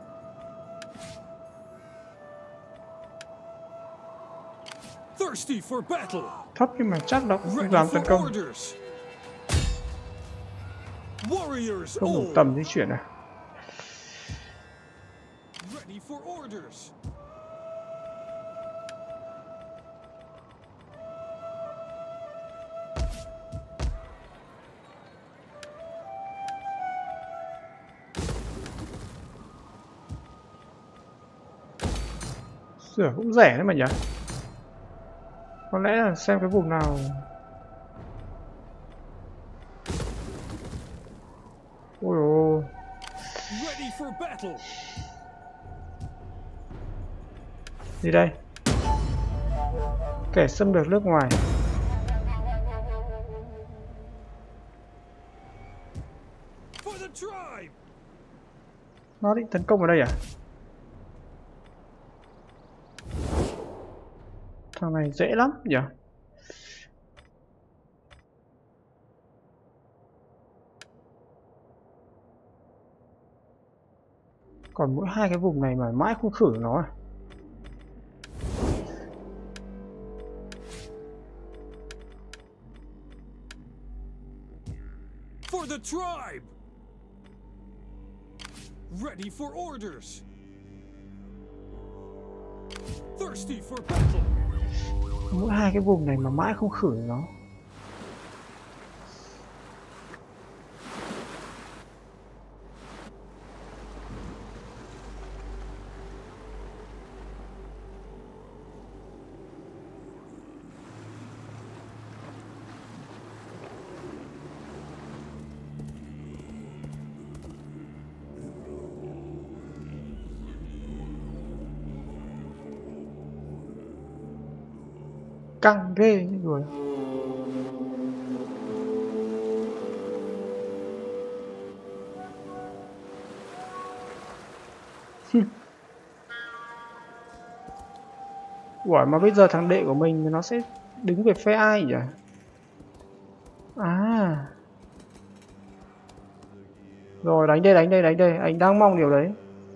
Thirsty for battle. Thấp nhưng mà chắc là cũng dám tấn công. Không đủ tầm di chuyển à? Ready for orders. Sửa cũng rẻ đấy mà nhỉ? Có lẽ là xem cái vùng nào. Ôi ôi. Ready for battle. Gì đây? Kẻ xâm lược nước ngoài. For the tribe. Nó định tấn công ở đây à? Thằng này dễ lắm nhỉ? Còn mỗi hai cái vùng này mà mãi không khử nó à? For the tribe. Ready for orders. Thirsty for battle. Mỗi hai cái vùng này mà mãi không khử nó. Căng ghê như người. Ủa mà bây giờ thằng đệ của mình nó sẽ đứng về phe ai nhỉ? À, Rồi đánh đây, đánh đây, đánh đây, anh đang mong điều đấy.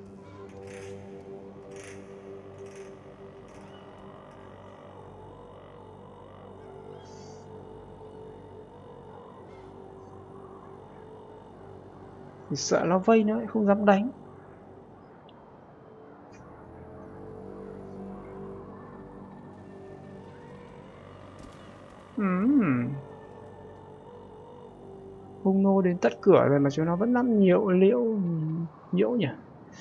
Thì sợ nó vây nữa, không dám đánh. Ừm. Hung nô đến tận cửa rồi mà chúng nó vẫn nắm nhiều liễu nhiễu nhỉ.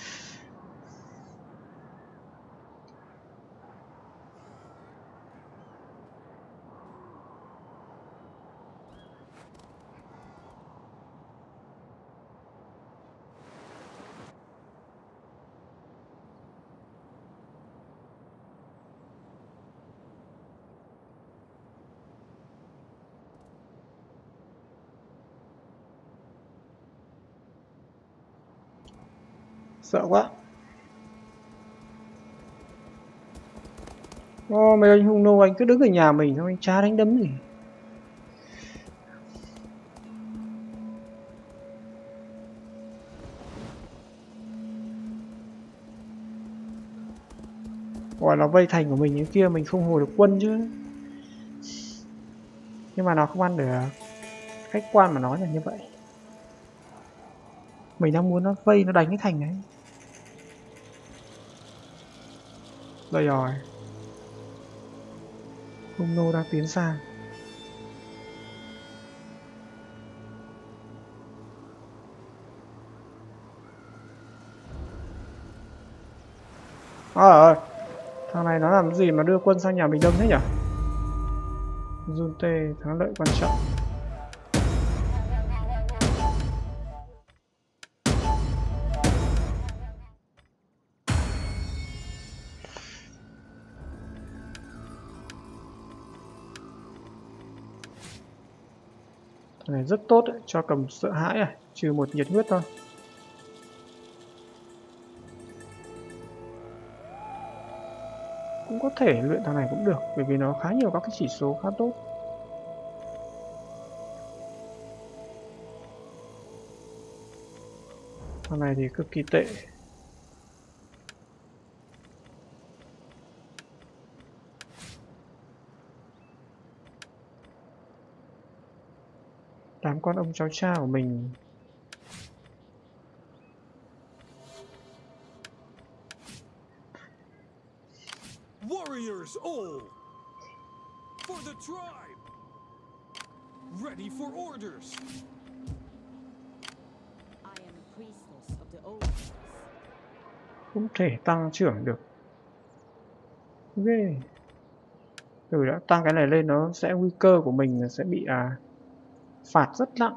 Sợ quá. Ô, mấy anh hung nô anh cứ đứng ở nhà mình thôi, anh chả đánh đấm gì. Gọi nó vây thành của mình như kia mình không hồi được quân chứ. Nhưng mà nó không ăn được. Khách quan mà nói là như vậy. Mình đang muốn nó vây nó đánh cái thành ấy. Đây rồi. Hung nô đang tiến sang. Ôi ơi, thằng này nó làm gì mà đưa quân sang nhà mình đông thế nhỉ? Junte thắng lợi quan trọng. Thằng này rất tốt đấy, cho cầm sợ hãi à, trừ một nhiệt huyết thôi. Cũng có thể luyện thằng này cũng được, bởi vì nó khá nhiều các cái chỉ số khá tốt. Thằng này thì cực kỳ tệ. Đám con ông cháu cha của mình. Warriors all, for the tribe, ready for orders. I am a priestess of the old days. Không thể tăng trưởng được. Ghê. Từ đã tăng cái này lên nó sẽ nguy cơ của mình là sẽ bị à, phạt rất nặng.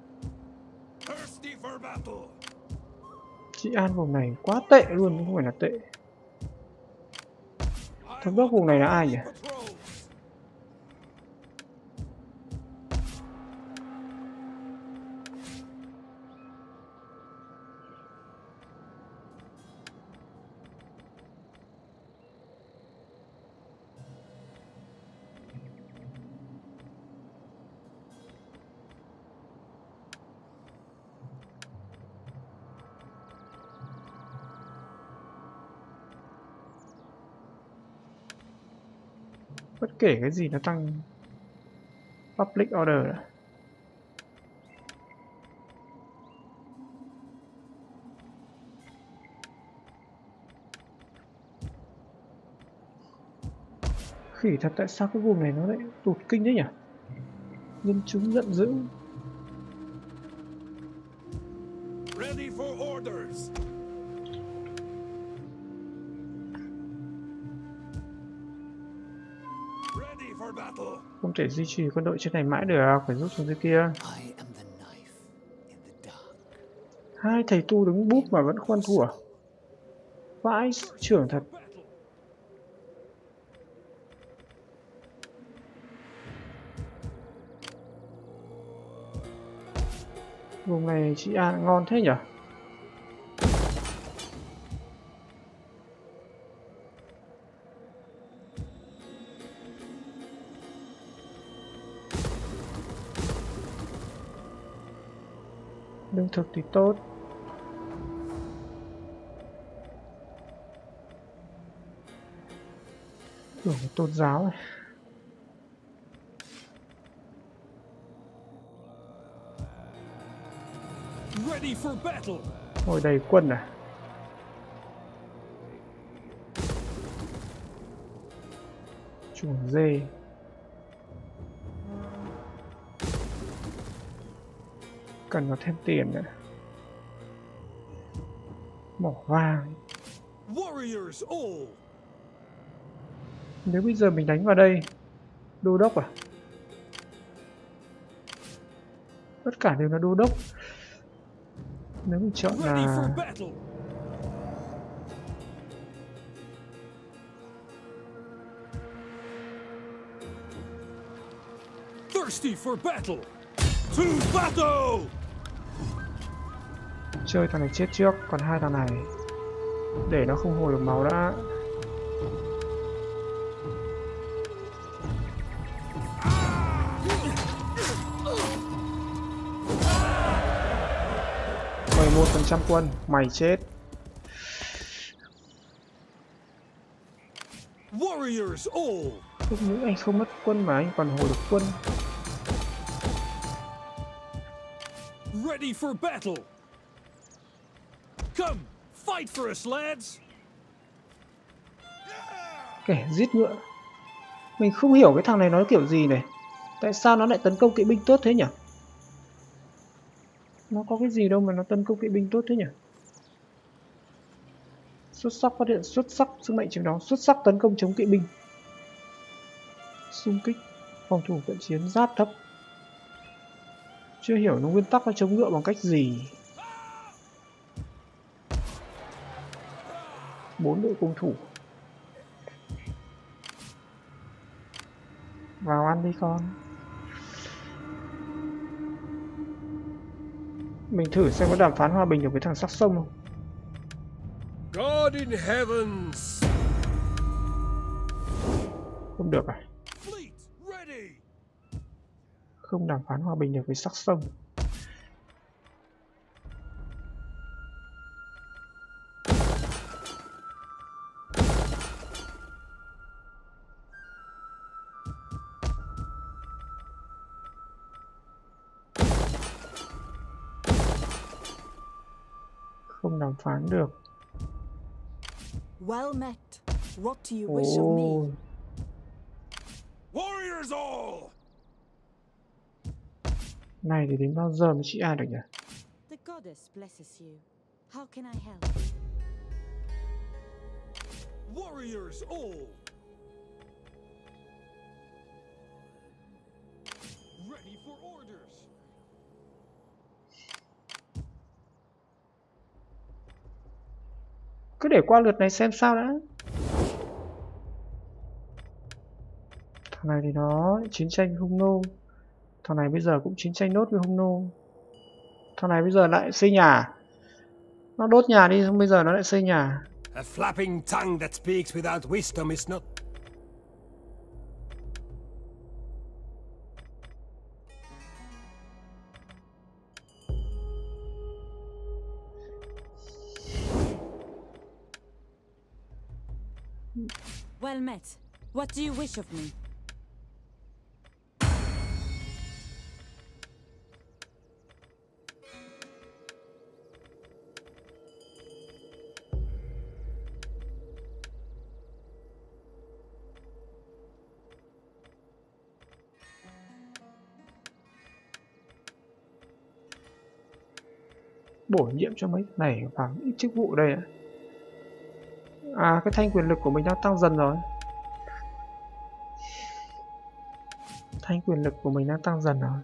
Trị an vùng này quá tệ luôn, không phải là tệ. Thống đốc vùng này là ai nhỉ? Bất kể cái gì nó tăng public order đã. Khỉ thật, tại sao cái vùng này nó lại tụt kinh đấy nhỉ? Dân chúng giận dữ. Ready for orders. Không thể duy trì quân đội trên này mãi được, phải rút xuống dưới kia. Hai thầy tu đứng búp mà vẫn không ăn thua. Vãi trưởng thật. Vùng này chị An ngon thế nhỉ? Lương thực thì tốt. Tưởng cái tôn giáo này. Ready for battle. Ngồi đầy quân à? Chuồng dê. Cần có thêm tiền nữa. Mỏ vàng. Warriors all. Nếu bây giờ mình đánh vào đây, đô đốc à? Tất cả đều là đô đốc. Nếu mình chọn Ready là for battle. Thirsty for battle. To battle. chơi thằng này chết trước, còn hai thằng này để nó không hồi được máu đã. mười một phần trăm quân, mày chết. Warriors all. Không những anh không mất quân mà anh còn hồi được quân. Ready for battle. Come, fight for us, lads. Kẻ giết ngựa. Mình không hiểu cái thằng này nói kiểu gì này. Tại sao nó lại tấn công kỵ binh tốt thế nhỉ? Nó có cái gì đâu mà nó tấn công kỵ binh tốt thế nhỉ? Xuất sắc phát hiện, xuất sắc sức mạnh chiếm đóng, xuất sắc tấn công chống kỵ binh. Xung kích, phòng thủ cận chiến, giáp thấp. Chưa hiểu nó nguyên tắc nó chống ngựa bằng cách gì. Bốn đội cung thủ. Vào ăn đi con. Mình thử xem có đàm phán hòa bình được với thằng sắc sông không. God in heavens. Không được à? Fleet ready. Không đàm phán hòa bình được với sắc sông. Không đàm phán được. Well met. What do you wish of me? Ồ, Warriors all. này thì đến bao giờ mới chị ai được nhỉ? The goddess blesses you. How can I help? Warriors all. Ready for orders. Cứ để qua lượt này xem sao đã. Thằng này thì nó chiến tranh Hung Nô. Thằng này bây giờ cũng chiến tranh nốt với Hung Nô. Thằng này bây giờ lại xây nhà. Nó đốt nhà đi, xong bây giờ nó lại xây nhà. A flapping tongue that speaks without wisdom is not. Well met. What do you wish of me? Bổ nhiệm cho mấy này vào ít chức vụ đây ạ. À, cái thanh quyền lực của mình đang tăng dần rồi. Thanh quyền lực của mình đang tăng dần rồi.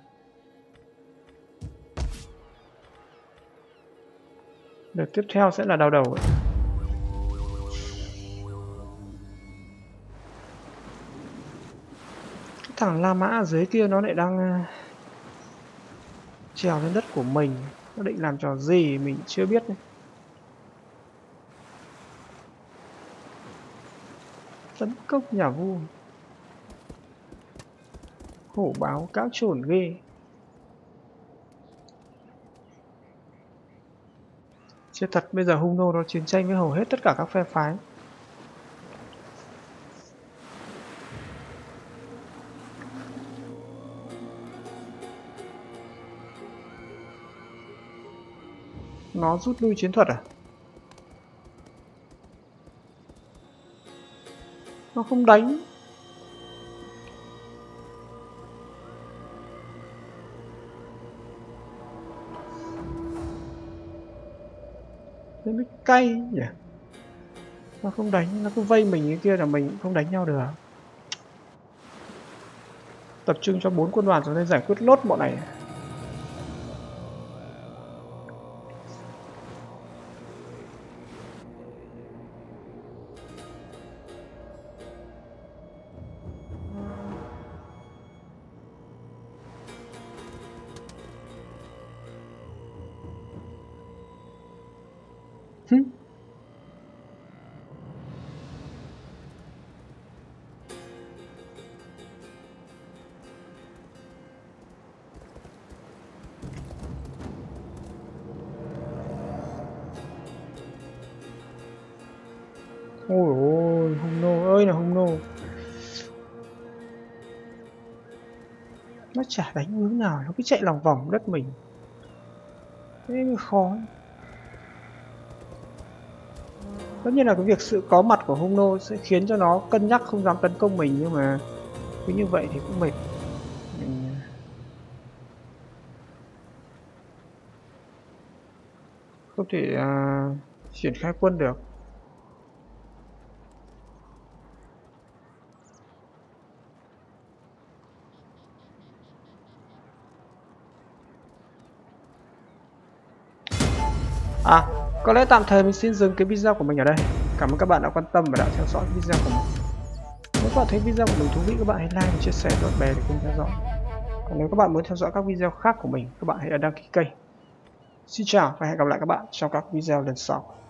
Đợt tiếp theo sẽ là đào đầu ấy. Cái thằng La Mã ở dưới kia nó lại đang trèo lên đất của mình. Nó định làm trò gì mình chưa biết này. Tấn công nhà vua. Hổ báo cáo trồn ghê. Chết thật, bây giờ Hung Nô nó chiến tranh với hầu hết tất cả các phe phái. Nó rút lui chiến thuật à? Nó không đánh. Thế mới cay nhỉ. Nó không đánh, nó cứ vây mình như kia là mình không đánh nhau được. Tập trung cho bốn quân đoàn xuống đây giải quyết lốt bọn này. Hừm. Ôi ôi, Hung Nô ơi là Hung Nô. Nó chả đánh hướng nào, nó cứ chạy lòng vòng đất mình. Thế mới khó. Tất nhiên là cái việc sự có mặt của Hung Nô sẽ khiến cho nó cân nhắc không dám tấn công mình, nhưng mà cứ như vậy thì cũng mệt. Mình không thể uh, triển khai quân được. À, có lẽ tạm thời mình xin dừng cái video của mình ở đây. Cảm ơn các bạn đã quan tâm và đã theo dõi video của mình. Nếu các bạn thấy video của mình thú vị, các bạn hãy like và chia sẻ với bạn bè để cùng theo dõi. Còn nếu các bạn muốn theo dõi các video khác của mình, các bạn hãy đăng ký kênh. Xin chào và hẹn gặp lại các bạn trong các video lần sau.